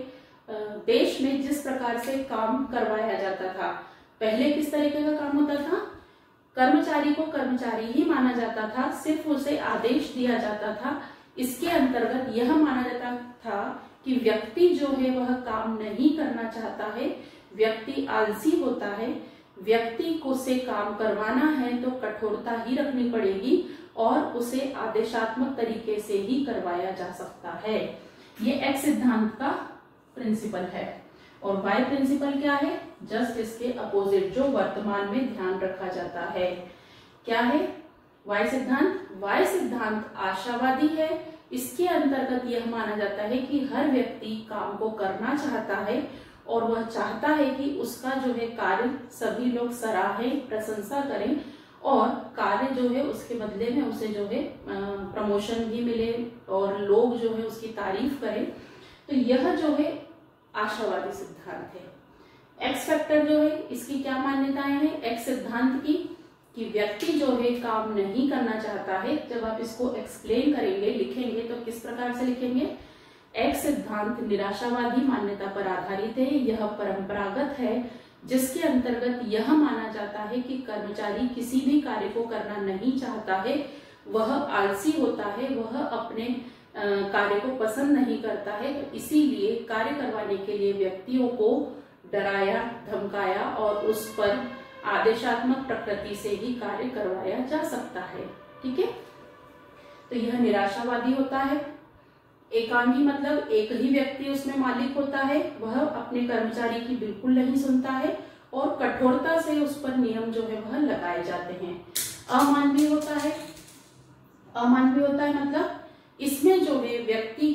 देश में जिस प्रकार से काम करवाया जाता था, पहले किस तरीके का काम होता था, कर्मचारी को कर्मचारी ही माना जाता था, सिर्फ उसे आदेश दिया जाता था। इसके अंतर्गत यह माना जाता था कि व्यक्ति जो है वह काम नहीं करना चाहता है, व्यक्ति आलसी होता है, व्यक्ति को से काम करवाना है तो कठोरता ही रखनी पड़ेगी और उसे आदेशात्मक तरीके से ही करवाया जा सकता है। ये X सिद्धांत का प्रिंसिपल है। और Y प्रिंसिपल क्या है, जस्ट इसके अपोजिट, जो वर्तमान में ध्यान रखा जाता है। क्या है Y सिद्धांत? Y सिद्धांत आशावादी है। इसके अंतर्गत यह माना जाता है कि हर व्यक्ति काम को करना चाहता है और वह चाहता है कि उसका जो है कार्य सभी लोग सराहें, प्रशंसा करें और कार्य जो है उसके बदले में उसे जो है प्रमोशन भी मिले और लोग जो है उसकी तारीफ करें। तो यह जो है आशावादी सिद्धांत है। एक्स फैक्टर जो है, इसकी क्या मान्यताएं हैं एक्स सिद्धांत की, कि व्यक्ति जो है काम नहीं करना चाहता है। जब आप इसको एक्सप्लेन करेंगे, लिखेंगे, तो किस प्रकार से लिखेंगे, एक्स सिद्धांत निराशावादी मान्यता पर आधारित है। यह परंपरागत है जिसके अंतर्गत यह माना जाता है कि कर्मचारी किसी भी कार्य को करना नहीं चाहता है, वह आलसी होता है, वह अपने कार्य को पसंद नहीं करता है। तो इसीलिए कार्य करवाने के लिए व्यक्तियों को डराया, धमकाया और उस पर आदेशात्मक प्रकृति से ही कार्य करवाया जा सकता है। ठीक है, तो यह निराशावादी होता है। एकांगी मतलब एक ही व्यक्ति उसमें मालिक होता है, वह अपने कर्मचारी की बिल्कुल नहीं सुनता है और कठोरता से उस पर नियम जो है वह लगाए जाते हैं। अमानवीय होता है। अमानवीय होता है मतलब इसमें जो है व्यक्ति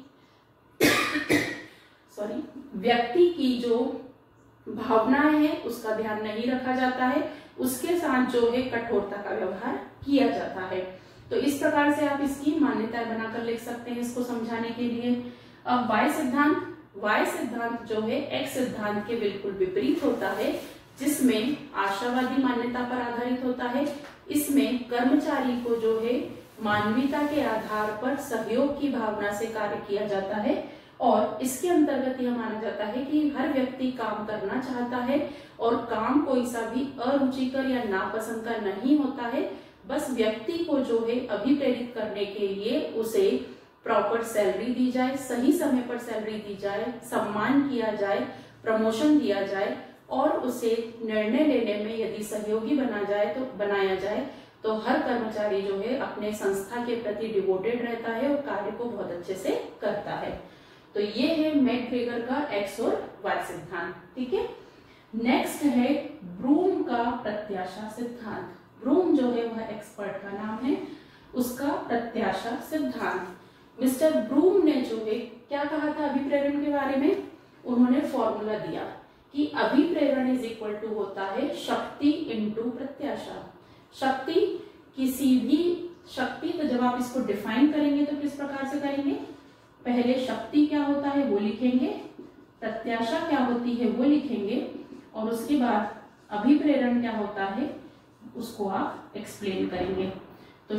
की जो भावनाएं हैं उसका ध्यान नहीं रखा जाता है, उसके साथ जो है कठोरता का व्यवहार किया जाता है। तो इस प्रकार से आप इसकी मान्यताएं बनाकर लिख सकते हैं इसको समझाने के लिए। अब वाई सिद्धांत जो है एक्स सिद्धांत के बिल्कुल विपरीत होता है, जिसमें आशावादी मान्यता पर आधारित होता है। इसमें कर्मचारी को जो है मानवीयता के आधार पर सहयोग की भावना से कार्य किया जाता है और इसके अंतर्गत यह माना जाता है कि हर व्यक्ति काम करना चाहता है और काम कोई सा भी अरुचिकर या नापसंद का नहीं होता है। बस व्यक्ति को जो है अभिप्रेरित करने के लिए उसे प्रॉपर सैलरी दी जाए, सही समय पर सैलरी दी जाए, सम्मान किया जाए, प्रमोशन दिया जाए और उसे निर्णय लेने में यदि सहयोगी बनाया जाए तो हर कर्मचारी जो है अपने संस्था के प्रति डिवोटेड रहता है और कार्य को बहुत अच्छे से करता है। तो ये है मैकग्रेगर का एक्स और वाई सिद्धांत। ठीक है, नेक्स्ट है ब्रूम का प्रत्याशा सिद्धांत। ब्रूम जो है वह एक्सपर्ट का नाम है, उसका प्रत्याशा सिद्धांत। मिस्टर ब्रूम ने जो है क्या कहा था अभिप्रेरण के बारे में, उन्होंने फॉर्मूला दिया कि अभिप्रेरण इज इक्वल टू होता है शक्ति इंटू प्रत्याशा। शक्ति किसी भी शक्ति, तो जब आप इसको डिफाइन करेंगे तो किस प्रकार से करेंगे, पहले शक्ति क्या होता है वो लिखेंगे, प्रत्याशा क्या होती है वो लिखेंगे, और उसके बाद अभिप्रेरण क्या होता है उसको आप एक्सप्लेन करेंगे। तो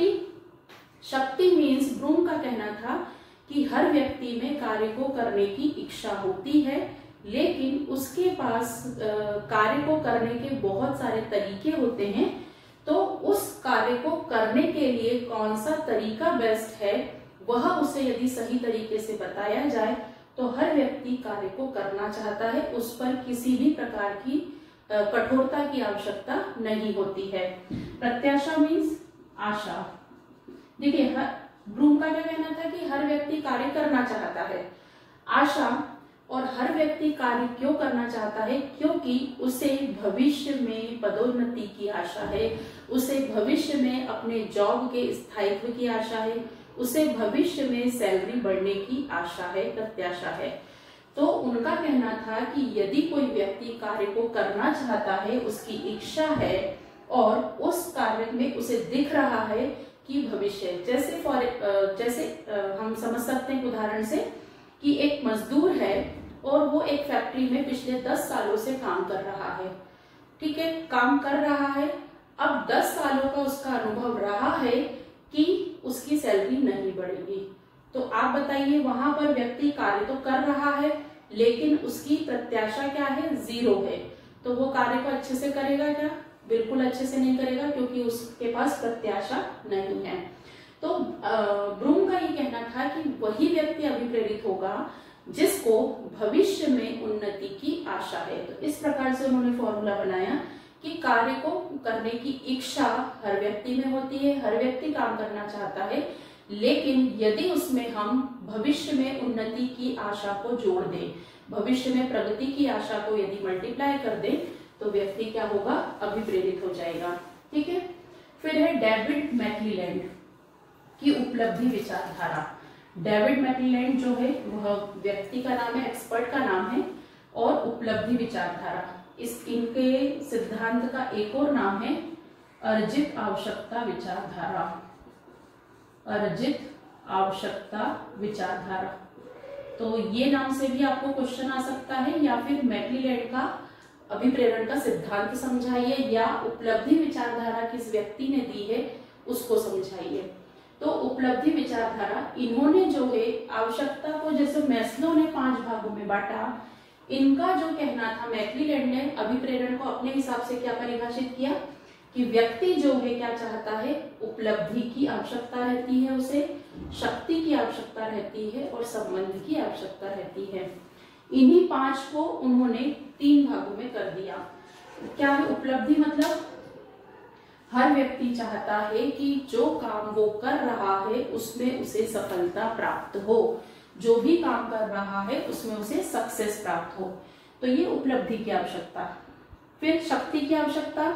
शक्ति मीन्स ब्रूम का कहना था कि हर व्यक्ति में कार्य को करने की इच्छा होती है, लेकिन उसके पास कार्य को करने के बहुत सारे तरीके होते हैं। तो उस कार्य को करने के लिए कौन सा तरीका बेस्ट है, वह उसे यदि सही तरीके से बताया जाए तो हर व्यक्ति कार्य को करना चाहता है, उस पर किसी भी प्रकार की कठोरता की आवश्यकता नहीं होती है। प्रत्याशा मीन्स आशा। देखिए, ब्रूम का क्या कहना था कि हर व्यक्ति कार्य करना चाहता है। आशा, और हर व्यक्ति कार्य क्यों करना चाहता है, क्योंकि उसे भविष्य में पदोन्नति की आशा है, उसे भविष्य में अपने जॉब के स्थायित्व की आशा है, उसे भविष्य में सैलरी बढ़ने की आशा है, प्रत्याशा है। तो उनका कहना था कि यदि कोई व्यक्ति कार्य को करना चाहता है, उसकी इच्छा है और उस कार्य में उसे दिख रहा है कि भविष्य, जैसे हम समझ सकते हैं उदाहरण से कि एक मजदूर है और वो एक फैक्ट्री में पिछले 10 सालों से काम कर रहा है। ठीक है, काम कर रहा है, अब 10 सालों का उसका अनुभव रहा है कि उसकी सैलरी नहीं बढ़ेगी। तो आप बताइए, वहां पर व्यक्ति कार्य तो कर रहा है लेकिन उसकी प्रत्याशा क्या है, 0 है। तो वो कार्य को अच्छे से करेगा क्या, बिल्कुल अच्छे से नहीं करेगा, क्योंकि उसके पास प्रत्याशा नहीं है। तो ब्रूम का ये कहना था कि वही व्यक्ति अभिप्रेरित होगा जिसको भविष्य में उन्नति की आशा है। तो इस प्रकार से उन्होंने फॉर्मूला बनाया कि कार्य को करने की इच्छा हर व्यक्ति में होती है, हर व्यक्ति काम करना चाहता है, लेकिन यदि उसमें हम भविष्य में उन्नति की आशा को जोड़ दें, भविष्य में प्रगति की आशा को यदि मल्टीप्लाई कर दें, तो व्यक्ति क्या होगा, अभिप्रेरित हो जाएगा। ठीक है, फिर है डेविड मैक्लीलैंड की उपलब्धि विचारधारा। डेविड मैक्लीलैंड जो है वह व्यक्ति का नाम है, एक्सपर्ट का नाम है, और उपलब्धि विचारधारा, इनके सिद्धांत का एक और नाम है अर्जित आवश्यकता विचारधारा। अर्जित आवश्यकता विचारधारा, तो ये नाम से भी आपको क्वेश्चन आ सकता है, या फिर मैक्लीलैंड का अभिप्रेरण का सिद्धांत समझाइए, या उपलब्धि विचारधारा किस व्यक्ति ने दी है उसको समझाइए। तो उपलब्धि विचारधारा, इन्होंने जो है आवश्यकता को, जैसे मैस्लो ने 5 भागों में बांटा, इनका जो कहना था, मैक्लीलैंड ने अभिप्रेरण को अपने हिसाब से क्या परिभाषित किया कि व्यक्ति जो है क्या चाहता है, उपलब्धि की आवश्यकता रहती है, उसे शक्ति की आवश्यकता रहती है और संबंध की आवश्यकता रहती है। इन्हीं 5 को उन्होंने 3 भागों में कर दिया। क्या है उपलब्धि, मतलब हर व्यक्ति चाहता है कि जो काम वो कर रहा है उसमें उसे सफलता प्राप्त हो, जो भी काम कर रहा है उसमें उसे सक्सेस प्राप्त हो। तो ये उपलब्धि की आवश्यकता। फिर शक्ति की आवश्यकता,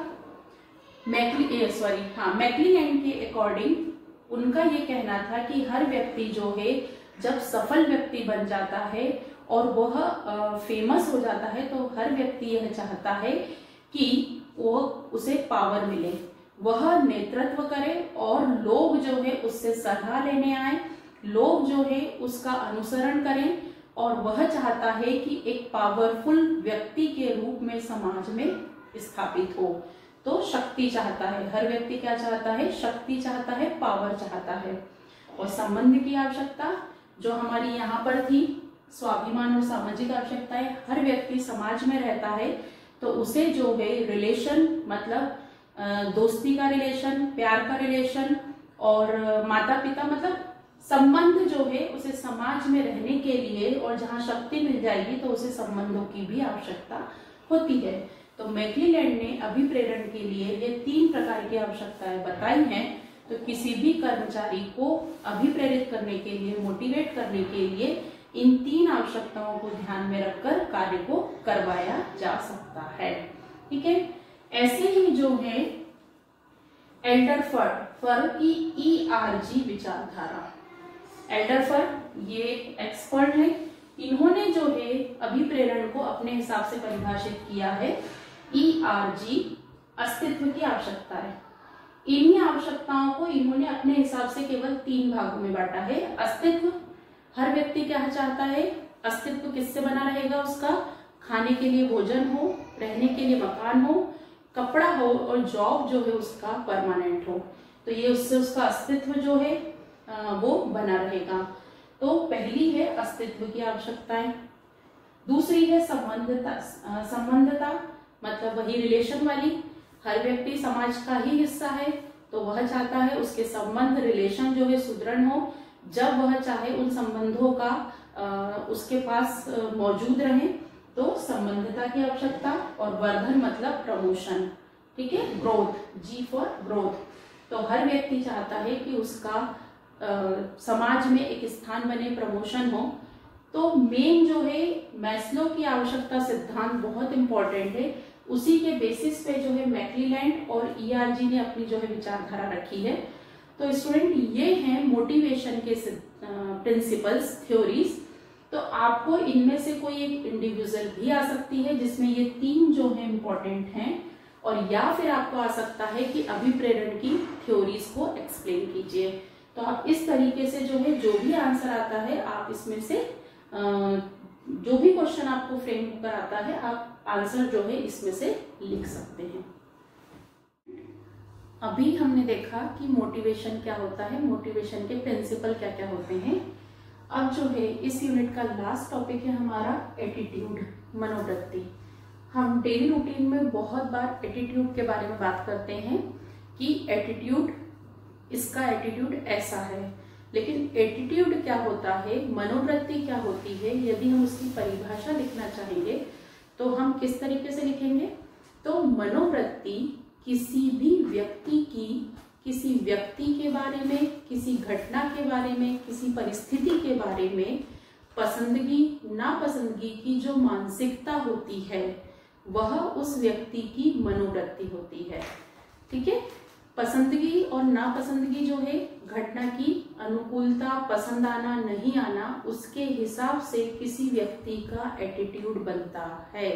मैक्लीलैंड के अकॉर्डिंग उनका ये कहना था कि हर व्यक्ति जो है जब सफल व्यक्ति बन जाता है और वह फेमस हो जाता है, तो हर व्यक्ति यह चाहता है कि वो उसे पावर मिले, वह नेतृत्व करे और लोग जो है उससे सलाह लेने आए, लोग जो है उसका अनुसरण करें, और वह चाहता है कि एक पावरफुल व्यक्ति के रूप में समाज में स्थापित हो। तो शक्ति चाहता है, हर व्यक्ति क्या चाहता है, शक्ति चाहता है, पावर चाहता है। और संबंध की आवश्यकता जो हमारी यहाँ पर थी, स्वाभिमान और सामाजिक आवश्यकताएं, हर व्यक्ति समाज में रहता है तो उसे जो है रिलेशन, मतलब दोस्ती का रिलेशन, प्यार का रिलेशन, और माता पिता, मतलब संबंध जो है उसे समाज में रहने के लिए, और जहाँ शक्ति मिल जाएगी तो उसे संबंधों की भी आवश्यकता होती है। तो मैक्लीलैंड ने अभिप्रेरण के लिए ये 3 प्रकार की आवश्यकताएं बताई हैं। तो किसी भी कर्मचारी को अभिप्रेरित करने के लिए, मोटिवेट करने के लिए इन 3 आवश्यकताओं को ध्यान में रखकर कार्य को करवाया जा सकता है। ठीक है। ऐसे ही जो है एल्डरफर्ड की ERG विचारधारा, एल्डरफर्ड ये एक्सपर्ट है, इन्होंने जो है अभिप्रेरण को अपने हिसाब से परिभाषित किया है। ERG अस्तित्व की आवश्यकता है। इन्हीं आवश्यकताओं को इन्होंने अपने हिसाब से केवल 3 भागों में बांटा है। अस्तित्व, हर व्यक्ति क्या चाहता है, अस्तित्व किससे बना रहेगा, उसका खाने के लिए भोजन हो, रहने के लिए मकान हो, कपड़ा हो और जॉब जो है उसका परमानेंट हो। तो ये उससे उसका अस्तित्व जो है वो बना रहेगा। तो पहली है अस्तित्व की आवश्यकताएं। दूसरी है संबंधता, मतलब वही रिलेशन वाली, हर व्यक्ति समाज का ही हिस्सा है तो वह चाहता है उसके संबंध, रिलेशन जो है सुदृढ़ हो, जब वह चाहे उन संबंधों का उसके पास मौजूद रहे। तो संबंधता की आवश्यकता। और वर्धन मतलब प्रमोशन, ठीक है, ग्रोथ, G फॉर ग्रोथ। तो हर व्यक्ति चाहता है कि उसका समाज में एक स्थान बने, प्रमोशन हो। तो मेन जो है मैस्लो की आवश्यकता सिद्धांत बहुत इंपॉर्टेंट है, उसी के बेसिस पे जो है मैक्लीलैंड और ERG ने अपनी जो है विचारधारा रखी है। तो स्टूडेंट ये हैं मोटिवेशन के प्रिंसिपल्स, थ्योरीज। तो आपको इनमें से कोई एक इंडिविजुअल भी आ सकती है जिसमें ये 3 जो है इंपॉर्टेंट हैं, और या फिर आपको आ सकता है कि अभिप्रेरण की थ्योरीज को एक्सप्लेन कीजिए। तो आप इस तरीके से जो है जो भी आंसर आता है आप इसमें से जो भी क्वेश्चन आपको फ्रेम होकर आता है आप आंसर जो है इसमें से लिख सकते हैं। अभी हमने देखा कि मोटिवेशन क्या होता है, मोटिवेशन के प्रिंसिपल क्या क्या होते हैं। अब जो है इस यूनिट का लास्ट टॉपिक है हमारा एटीट्यूड, मनोवृत्ति। हम डेली रूटीन में बहुत बार एटीट्यूड के बारे में बात करते हैं कि एटीट्यूड, इसका एटीट्यूड ऐसा है, लेकिन एटीट्यूड क्या होता है, मनोवृत्ति क्या होती है, यदि हम उसकी परिभाषा लिखना चाहेंगे तो हम किस तरीके से लिखेंगे। तो मनोवृत्ति किसी भी व्यक्ति की, किसी व्यक्ति के बारे में, किसी घटना के बारे में, किसी परिस्थिति के बारे में पसंदगी नापसंदगी की जो मानसिकता होती है वह उस व्यक्ति की मनोवृत्ति होती है। ठीक है। पसंदगी और नापसंदगी जो है घटना की अनुकूलता, पसंद आना नहीं आना, उसके हिसाब से किसी व्यक्ति का एटीट्यूड बनता है।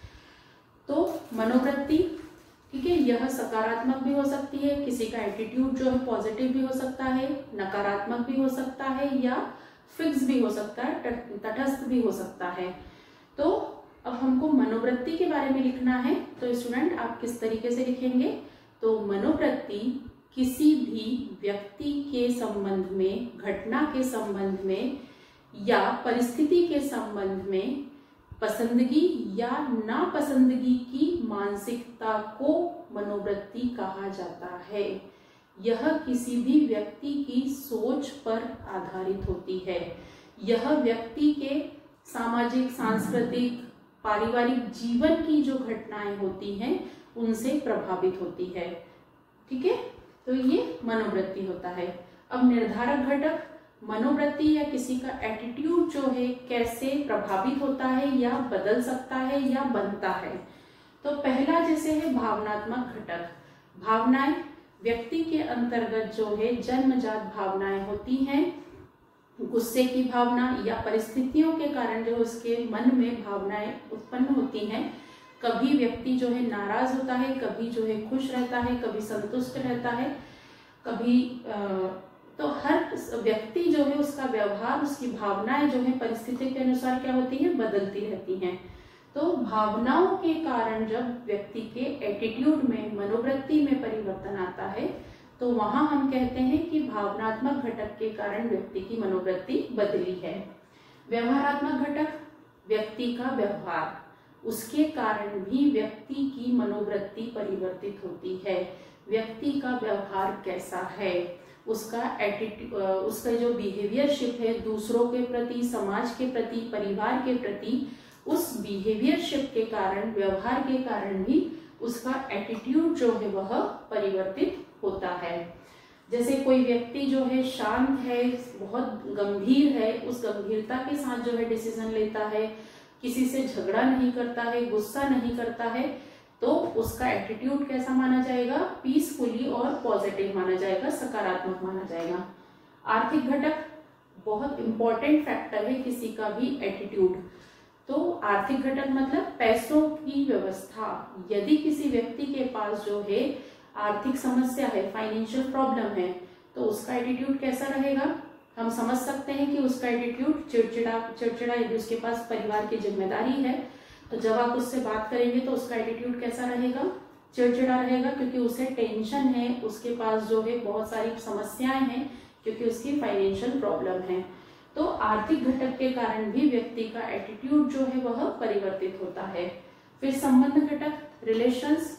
तो मनोवृत्ति, ठीक है, यह सकारात्मक भी हो सकती है, किसी का एटीट्यूड जो है पॉजिटिव भी हो सकता है, नकारात्मक भी हो सकता है, या फिक्स भी हो सकता है, तटस्थ भी हो सकता है। तो अब हमको मनोवृत्ति के बारे में लिखना है। तो स्टूडेंट आप किस तरीके से लिखेंगे। तो मनोवृत्ति किसी भी व्यक्ति के संबंध में, घटना के संबंध में या परिस्थिति के संबंध में पसंदगी या नापसंदगी की मानसिकता को मनोवृत्ति कहा जाता है। यह किसी भी व्यक्ति की सोच पर आधारित होती है। यह व्यक्ति के सामाजिक, सांस्कृतिक, पारिवारिक जीवन की जो घटनाएं होती हैं उनसे प्रभावित होती है। ठीक है। तो ये मनोवृत्ति होता है। अब निर्धारक घटक, मनोवृत्ति या किसी का एटीट्यूड जो है कैसे प्रभावित होता है या बदल सकता है या बनता है। तो पहला जैसे है भावनात्मक घटक। भावनाएं व्यक्ति के अंतर्गत जो है जन्मजात भावनाएं होती हैं। गुस्से की भावना या परिस्थितियों के कारण जो उसके मन में भावनाएं उत्पन्न होती हैं। कभी व्यक्ति जो है नाराज होता है, कभी जो है खुश रहता है, कभी संतुष्ट रहता है, कभी तो हर व्यक्ति जो है उसका व्यवहार, उसकी भावनाएं जो है परिस्थिति के अनुसार क्या होती है, बदलती रहती हैं। तो भावनाओं के कारण जब व्यक्ति के एटीट्यूड में, मनोवृत्ति में परिवर्तन आता है तो वहां हम कहते हैं कि भावनात्मक घटक के कारण व्यक्ति की मनोवृत्ति बदली है। व्यवहारात्मक घटक, व्यक्ति का व्यवहार, उसके कारण भी व्यक्ति की मनोवृत्ति परिवर्तित होती है। व्यक्ति का व्यवहार कैसा है, उसका एटीट्यूड, उसका जो बिहेवियरशिप है दूसरों के प्रति, समाज के प्रति, परिवार के प्रति, उस बिहेवियरशिप के कारण, व्यवहार के कारण भी उसका एटीट्यूड जो है वह परिवर्तित होता है। जैसे कोई व्यक्ति जो है शांत है, बहुत गंभीर है, उस गंभीरता के साथ जो है डिसीजन लेता है, किसी से झगड़ा नहीं करता है, गुस्सा नहीं करता है, तो उसका एटीट्यूड कैसा माना जाएगा? पीसफुली और पॉजिटिव माना जाएगा, सकारात्मक माना जाएगा। आर्थिक घटक बहुत इंपॉर्टेंट फैक्टर है किसी का भी एटीट्यूड। तो आर्थिक घटक मतलब पैसों की व्यवस्था। यदि किसी व्यक्ति के पास जो है आर्थिक समस्या है, फाइनेंशियल प्रॉब्लम है, तो उसका एटीट्यूड कैसा रहेगा? हम समझ सकते हैं कि उसका एटीट्यूड चिड़चिड़ा, यदि उसके पास परिवार की जिम्मेदारी है तो जब आप उससे बात करेंगे तो उसका एटीट्यूड कैसा रहेगा? चिड़चिड़ा रहेगा, क्योंकि उसे टेंशन है, उसके पास जो है बहुत सारी समस्याएं हैं, क्योंकि उसकी फाइनेंशियल प्रॉब्लम है। तो आर्थिक घटक के कारण भी व्यक्ति का एटीट्यूड जो है वह परिवर्तित होता है। फिर संबंध घटक, रिलेशंस।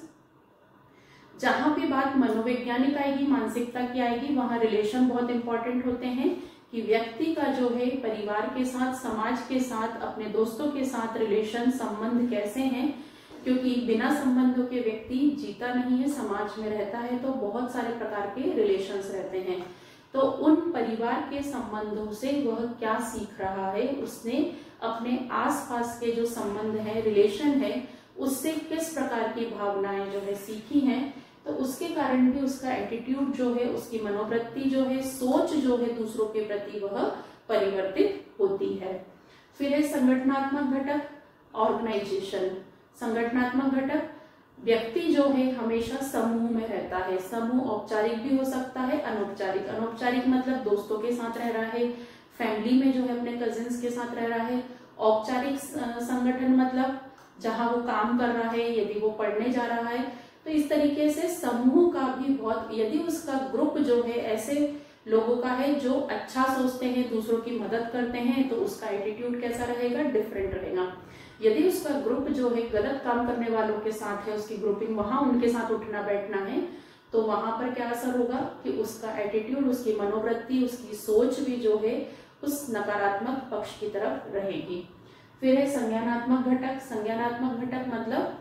जहां भी बात मनोवैज्ञानिक आएगी, मानसिकता की आएगी, वहां रिलेशन बहुत इंपॉर्टेंट होते हैं कि व्यक्ति का जो है परिवार के साथ, समाज के साथ, अपने दोस्तों के साथ रिलेशन, संबंध कैसे हैं, क्योंकि बिना संबंधों के व्यक्ति जीता नहीं है, समाज में रहता है, तो बहुत सारे प्रकार के रिलेशंस रहते हैं। तो उन परिवार के संबंधों से वह क्या सीख रहा है, उसने अपने आसपास के जो संबंध है, रिलेशन है, उससे किस प्रकार की भावनाएं जो है सीखी हैं, तो उसके कारण भी उसका एटीट्यूड जो है, उसकी मनोवृत्ति जो है, सोच जो है दूसरों के प्रति वह परिवर्तित होती है। फिर है संगठनात्मक घटक, ऑर्गेनाइजेशन। संगठनात्मक घटक, व्यक्ति जो है हमेशा समूह में रहता है। समूह औपचारिक भी हो सकता है, अनौपचारिक। अनौपचारिक मतलब दोस्तों के साथ रह रहा है, फैमिली में जो है अपने कजिन्स के साथ रह रहा है। औपचारिक संगठन मतलब जहां वो काम कर रहा है, यदि वो पढ़ने जा रहा है, तो इस तरीके से समूह का भी बहुत, यदि उसका ग्रुप जो है ऐसे लोगों का है जो अच्छा सोचते हैं, दूसरों की मदद करते हैं, तो उसका एटीट्यूड कैसा रहेगा? डिफरेंट रहेगा। यदि उसका ग्रुप जो है गलत काम करने वालों के साथ है, उसकी ग्रुपिंग, वहां उनके साथ उठना बैठना है, तो वहां पर क्या असर होगा कि उसका एटीट्यूड, उसकी मनोवृत्ति, उसकी सोच भी जो है उस नकारात्मक पक्ष की तरफ रहेगी। फिर है संज्ञानात्मक घटक। संज्ञानात्मक घटक मतलब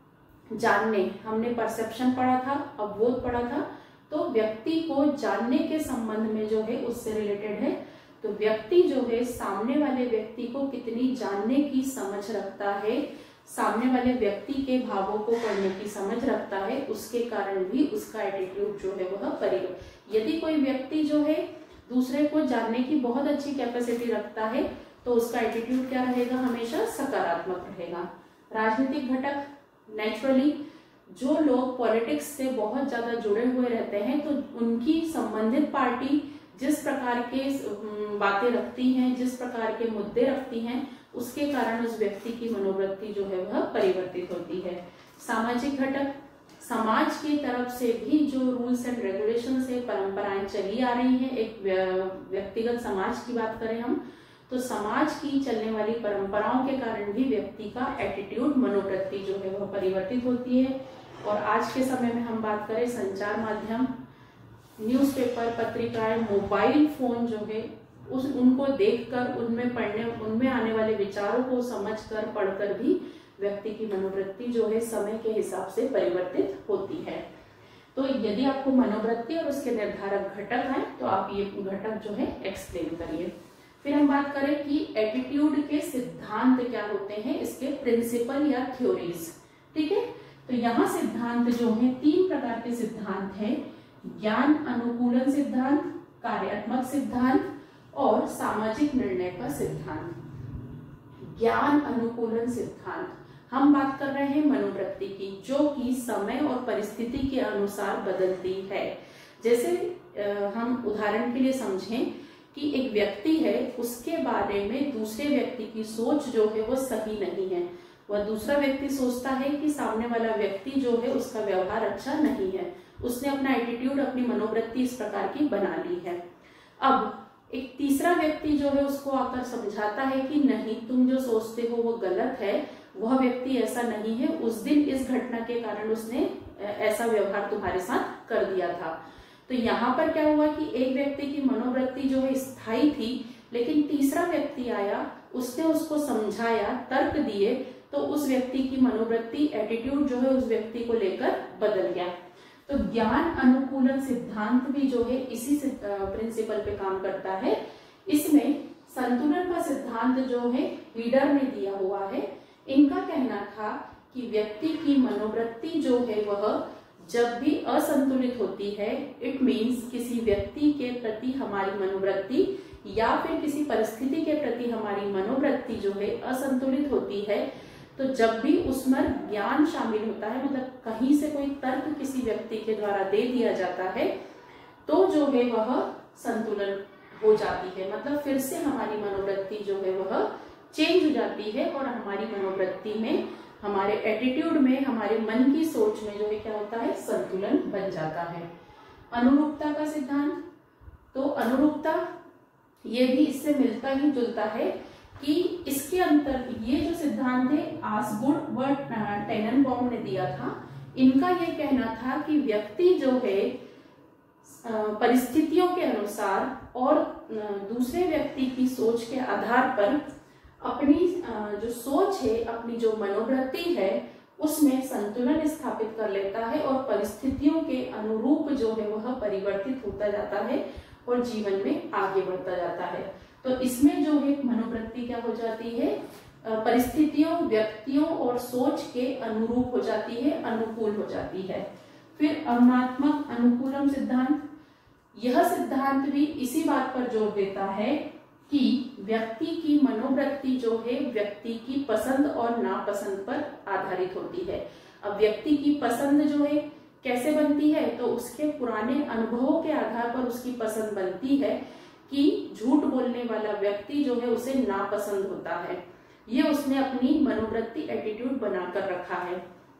जानने, हमने परसेप्शन पढ़ा था, अवबोध पढ़ा था, तो व्यक्ति को जानने के संबंध में जो है उससे रिलेटेड है। तो व्यक्ति जो है सामने वाले व्यक्ति को कितनी जानने की समझ रखता है, सामने वाले व्यक्ति के भावों को पढ़ने की समझ रखता है, उसके कारण भी उसका एटीट्यूड जो है वह परिवर्तित। यदि कोई व्यक्ति जो है दूसरे को जानने की बहुत अच्छी कैपेसिटी रखता है, तो उसका एटीट्यूड क्या रहेगा? हमेशा सकारात्मक रहेगा। राजनीतिक घटक, नेचुरली जो लोग पॉलिटिक्स से बहुत ज्यादा जुड़े हुए रहते हैं, तो उनकी संबंधित पार्टी जिस प्रकार के बातें रखती हैं, जिस प्रकार के मुद्दे रखती हैं, उसके कारण उस व्यक्ति की मनोवृत्ति जो है वह परिवर्तित होती है। सामाजिक घटक, समाज की तरफ से भी जो रूल्स एंड रेगुलेशन से परंपराएं चली आ रही हैं, एक व्यक्तिगत समाज की बात करें हम, तो समाज की चलने वाली परंपराओं के कारण भी व्यक्ति का एटीट्यूड, मनोवृत्ति जो है वह परिवर्तित होती है। और आज के समय में हम बात करें संचार माध्यम, न्यूज़पेपर, पत्रिकाएं, मोबाइल फोन जो है उनको देखकर, उनमें आने वाले विचारों को समझकर, पढ़कर भी व्यक्ति की मनोवृत्ति जो है समय के हिसाब से परिवर्तित होती है। तो यदि आपको मनोवृत्ति और उसके निर्धारक घटक हैं, तो आप ये घटक जो है एक्सप्लेन करिए। फिर हम बात करें कि एटीट्यूड के सिद्धांत क्या होते हैं, इसके प्रिंसिपल या थ्योरीज। ठीक है, तो यहाँ सिद्धांत जो है 3 प्रकार के सिद्धांत हैं: ज्ञान अनुकूलन सिद्धांत, कार्यात्मक सिद्धांत और सामाजिक निर्णय का सिद्धांत। ज्ञान अनुकूलन सिद्धांत, हम बात कर रहे हैं मनोवृत्ति की, जो कि समय और परिस्थिति के अनुसार बदलती है। जैसे हम उदाहरण के लिए समझें कि एक व्यक्ति है, उसके बारे में दूसरे व्यक्ति की सोच जो है वो सही नहीं है। वह दूसरा व्यक्ति सोचता है कि सामने वाला व्यक्ति जो है उसका व्यवहार अच्छा नहीं है, उसने अपना एटीट्यूड, अपनी मनोवृत्ति इस प्रकार की बना ली है। अब एक तीसरा व्यक्ति जो है उसको आकर समझाता है कि नहीं, तुम जो सोचते हो वो गलत है, वह व्यक्ति ऐसा नहीं है, उस दिन इस घटना के कारण उसने ऐसा व्यवहार तुम्हारे साथ कर दिया था। तो यहाँ पर क्या हुआ कि एक व्यक्ति की मनोवृत्ति जो है स्थायी थी, लेकिन तीसरा व्यक्ति आया उसने उसको समझाया, तर्क दिए, तो उस व्यक्ति की मनोवृत्ति, एटीट्यूड जो है उस व्यक्ति को लेकर बदल गया। तो ज्ञान अनुकूलन सिद्धांत भी जो है इसी प्रिंसिपल पे काम करता है। इसमें संतुलन का सिद्धांत जो है रीडर ने दिया हुआ है। इनका कहना था कि व्यक्ति की मनोवृत्ति जो है वह जब भी असंतुलित होती है, इट मीन्स किसी व्यक्ति के प्रति हमारी मनोवृत्ति या फिर किसी परिस्थिति के प्रति हमारी मनोवृत्ति जो है असंतुलित होती है, तो जब भी उसमें ज्ञान शामिल होता है, मतलब कहीं से कोई तर्क किसी व्यक्ति के द्वारा दे दिया जाता है, तो जो है वह संतुलन हो जाती है। मतलब फिर से हमारी मनोवृत्ति जो है वह चेंज हो जाती है और हमारी मनोवृत्ति में, हमारे एटीट्यूड में, हमारे मन की सोच में जो है क्या होता है, संतुलन बन जाता है। अनुरूपता का सिद्धांत, तो अनुरूपता ये भी इससे मिलता ही जुलता है कि इसके अंतर, ये जो सिद्धांत है आसगुड व टेननबाउम ने दिया था। इनका ये कहना था कि व्यक्ति जो है परिस्थितियों के अनुसार और दूसरे व्यक्ति की सोच के आधार पर अपनी जो सोच है, अपनी जो मनोवृत्ति है, उसमें संतुलन स्थापित कर लेता है और परिस्थितियों के अनुरूप जो है वह परिवर्तित होता जाता है और जीवन में आगे बढ़ता जाता है। तो इसमें जो है मनोवृत्ति क्या हो जाती है, परिस्थितियों, व्यक्तियों और सोच के अनुरूप हो जाती है, अनुकूल हो जाती है। फिर अनुमानात्मक अनुकूलम सिद्धांत, यह सिद्धांत भी इसी बात पर जोर देता है कि व्यक्ति की मनोवृत्ति जो है व्यक्ति की पसंद और नापसंद पर आधारित होती है। अब व्यक्ति की पसंद जो है कैसे बनती है, तो उसके पुराने अनुभवों के आधार पर उसकी पसंद बनती है कि झूठ बोलने वाला व्यक्ति जो है उसे नापसंद होता है। ये उसने अपनी मनोवृत्ति, एटीट्यूड बनाकर रखा है।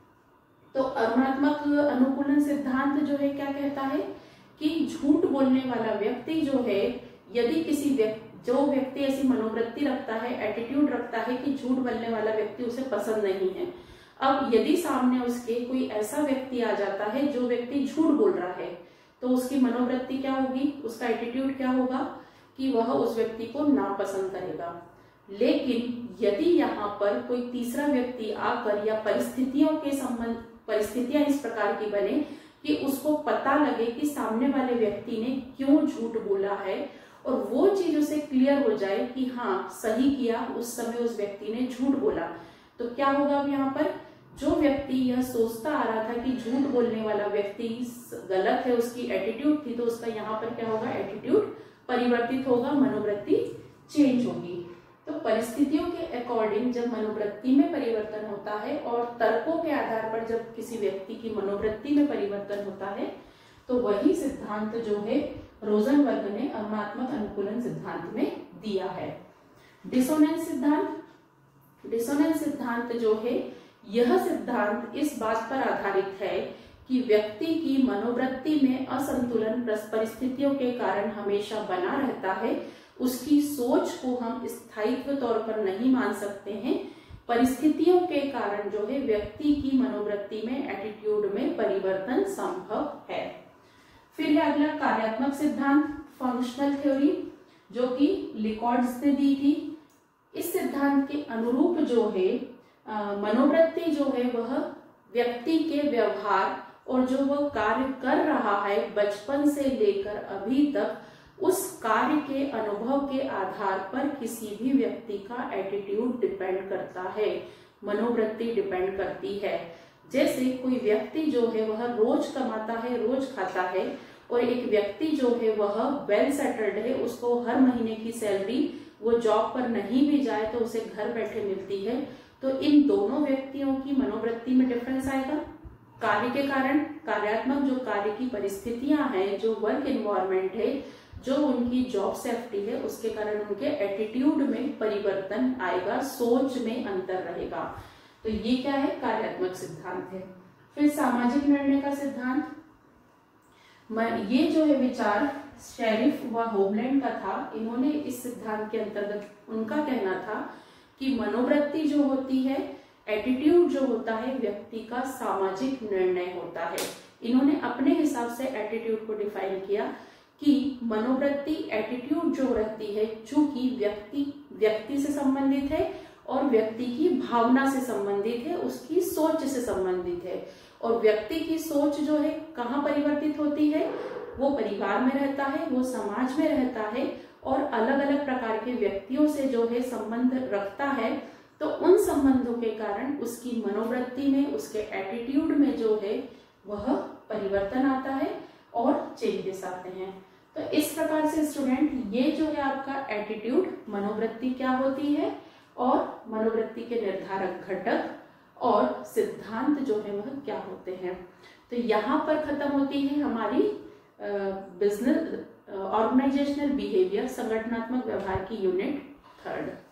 तो अनुमानात्मक अनुकूलन सिद्धांत जो है क्या कहता है कि झूठ बोलने वाला व्यक्ति जो है, यदि किसी जो व्यक्ति ऐसी मनोवृत्ति रखता है, एटीट्यूड रखता है कि झूठ बोलने वाला व्यक्ति उसे पसंद नहीं है, अब यदि सामने उसके कोई ऐसा व्यक्ति आ जाता है जो व्यक्ति झूठ बोल रहा है, तो उसकी मनोवृत्ति क्या होगी, उसका एटीट्यूड क्या होगा कि वह उस व्यक्ति को नापसंद करेगा। लेकिन यदि यहाँ पर कोई तीसरा व्यक्ति आकर, या परिस्थितियां इस प्रकार की बने कि उसको पता लगे कि सामने वाले व्यक्ति ने क्यों झूठ बोला है, और वो चीज उसे क्लियर हो जाए कि हाँ सही किया, उस समय उस व्यक्ति ने झूठ बोला, तो क्या होगा अब यहाँ पर, जो व्यक्ति यह सोचता आ रहा था कि झूठ बोलने वाला व्यक्ति गलत है, उसकी एटीट्यूड थी, तो उसका यहाँ पर क्या होगा, एटीट्यूड परिवर्तित होगा, मनोवृत्ति चेंज होगी। तो परिस्थितियों के अकॉर्डिंग जब मनोवृत्ति में परिवर्तन होता है और तर्कों के आधार पर जब किसी व्यक्ति की मनोवृत्ति में परिवर्तन होता है, तो वही सिद्धांत जो है रोजनबर्ग ने अनुमानात्मक अनुकूलन सिद्धांत में दिया है। डिसोनेंस सिद्धांत, डिसोनेंस सिद्धांत जो है, यह सिद्धांत इस बात पर आधारित है कि व्यक्ति की मनोवृत्ति में असंतुलन परिस्थितियों के कारण हमेशा बना रहता है। उसकी सोच को हम स्थायित्व तौर पर नहीं मान सकते हैं। परिस्थितियों के कारण जो है व्यक्ति की मनोवृत्ति में, एटीट्यूड में परिवर्तन संभव है। फिर है अगला कार्यात्मक सिद्धांत, फंक्शनल थ्योरी, जो कि लिकॉर्ड्स ने दी थी। इस सिद्धांत के अनुरूप जो है मनोवृत्ति जो है वह व्यक्ति के व्यवहार और जो वह कार्य कर रहा है बचपन से लेकर अभी तक, उस कार्य के अनुभव के आधार पर किसी भी व्यक्ति का एटीट्यूड डिपेंड करता है, मनोवृत्ति डिपेंड करती है। जैसे कोई व्यक्ति जो है वह रोज कमाता है, रोज खाता है, और एक व्यक्ति जो है वह वेल सेटल्ड है, उसको हर महीने की सैलरी, वो जॉब पर नहीं भी जाए तो उसे घर बैठे मिलती है, तो इन दोनों व्यक्तियों की मनोवृत्ति में डिफरेंस आएगा। कार्य के कारण, कार्यात्मक जो कार्य की परिस्थितियां हैं, जो वर्क एनवायरनमेंट है, जो उनकी जॉब सेफ्टी है, उसके कारण उनके एटीट्यूड में परिवर्तन आएगा, सोच में अंतर रहेगा। तो ये क्या है, कार्यात्मक सिद्धांत है। फिर सामाजिक निर्णय का सिद्धांत, ये जो है विचार शेरिफ व होमलैंड का था। इन्होंने इस सिद्धांत के अंतर्गत, उनका कहना था कि मनोवृत्ति जो होती है, एटीट्यूड जो होता है, व्यक्ति का सामाजिक निर्णय होता है। इन्होंने अपने हिसाब से एटीट्यूड को डिफाइन किया कि मनोवृत्ति, एटीट्यूड जो रहती है, चूंकि व्यक्ति व्यक्ति से संबंधित है और व्यक्ति की भावना से संबंधित है, उसकी सोच से संबंधित है। और व्यक्ति की सोच जो है कहाँ परिवर्तित होती है, वो परिवार में रहता है, वो समाज में रहता है और अलग अलग प्रकार के व्यक्तियों से जो है संबंध रखता है। तो उन संबंधों के कारण उसकी मनोवृत्ति में, उसके एटीट्यूड में जो है वह परिवर्तन आता है और चेंजेस आते हैं। तो इस प्रकार से स्टूडेंट ये जो है आपका एटीट्यूड, मनोवृत्ति क्या होती है और मनोवृत्ति के निर्धारक घटक और सिद्धांत जो है वह क्या होते हैं। तो यहाँ पर खत्म होती है हमारी बिजनेस ऑर्गेनाइजेशनल बिहेवियर, संगठनात्मक व्यवहार की यूनिट 3।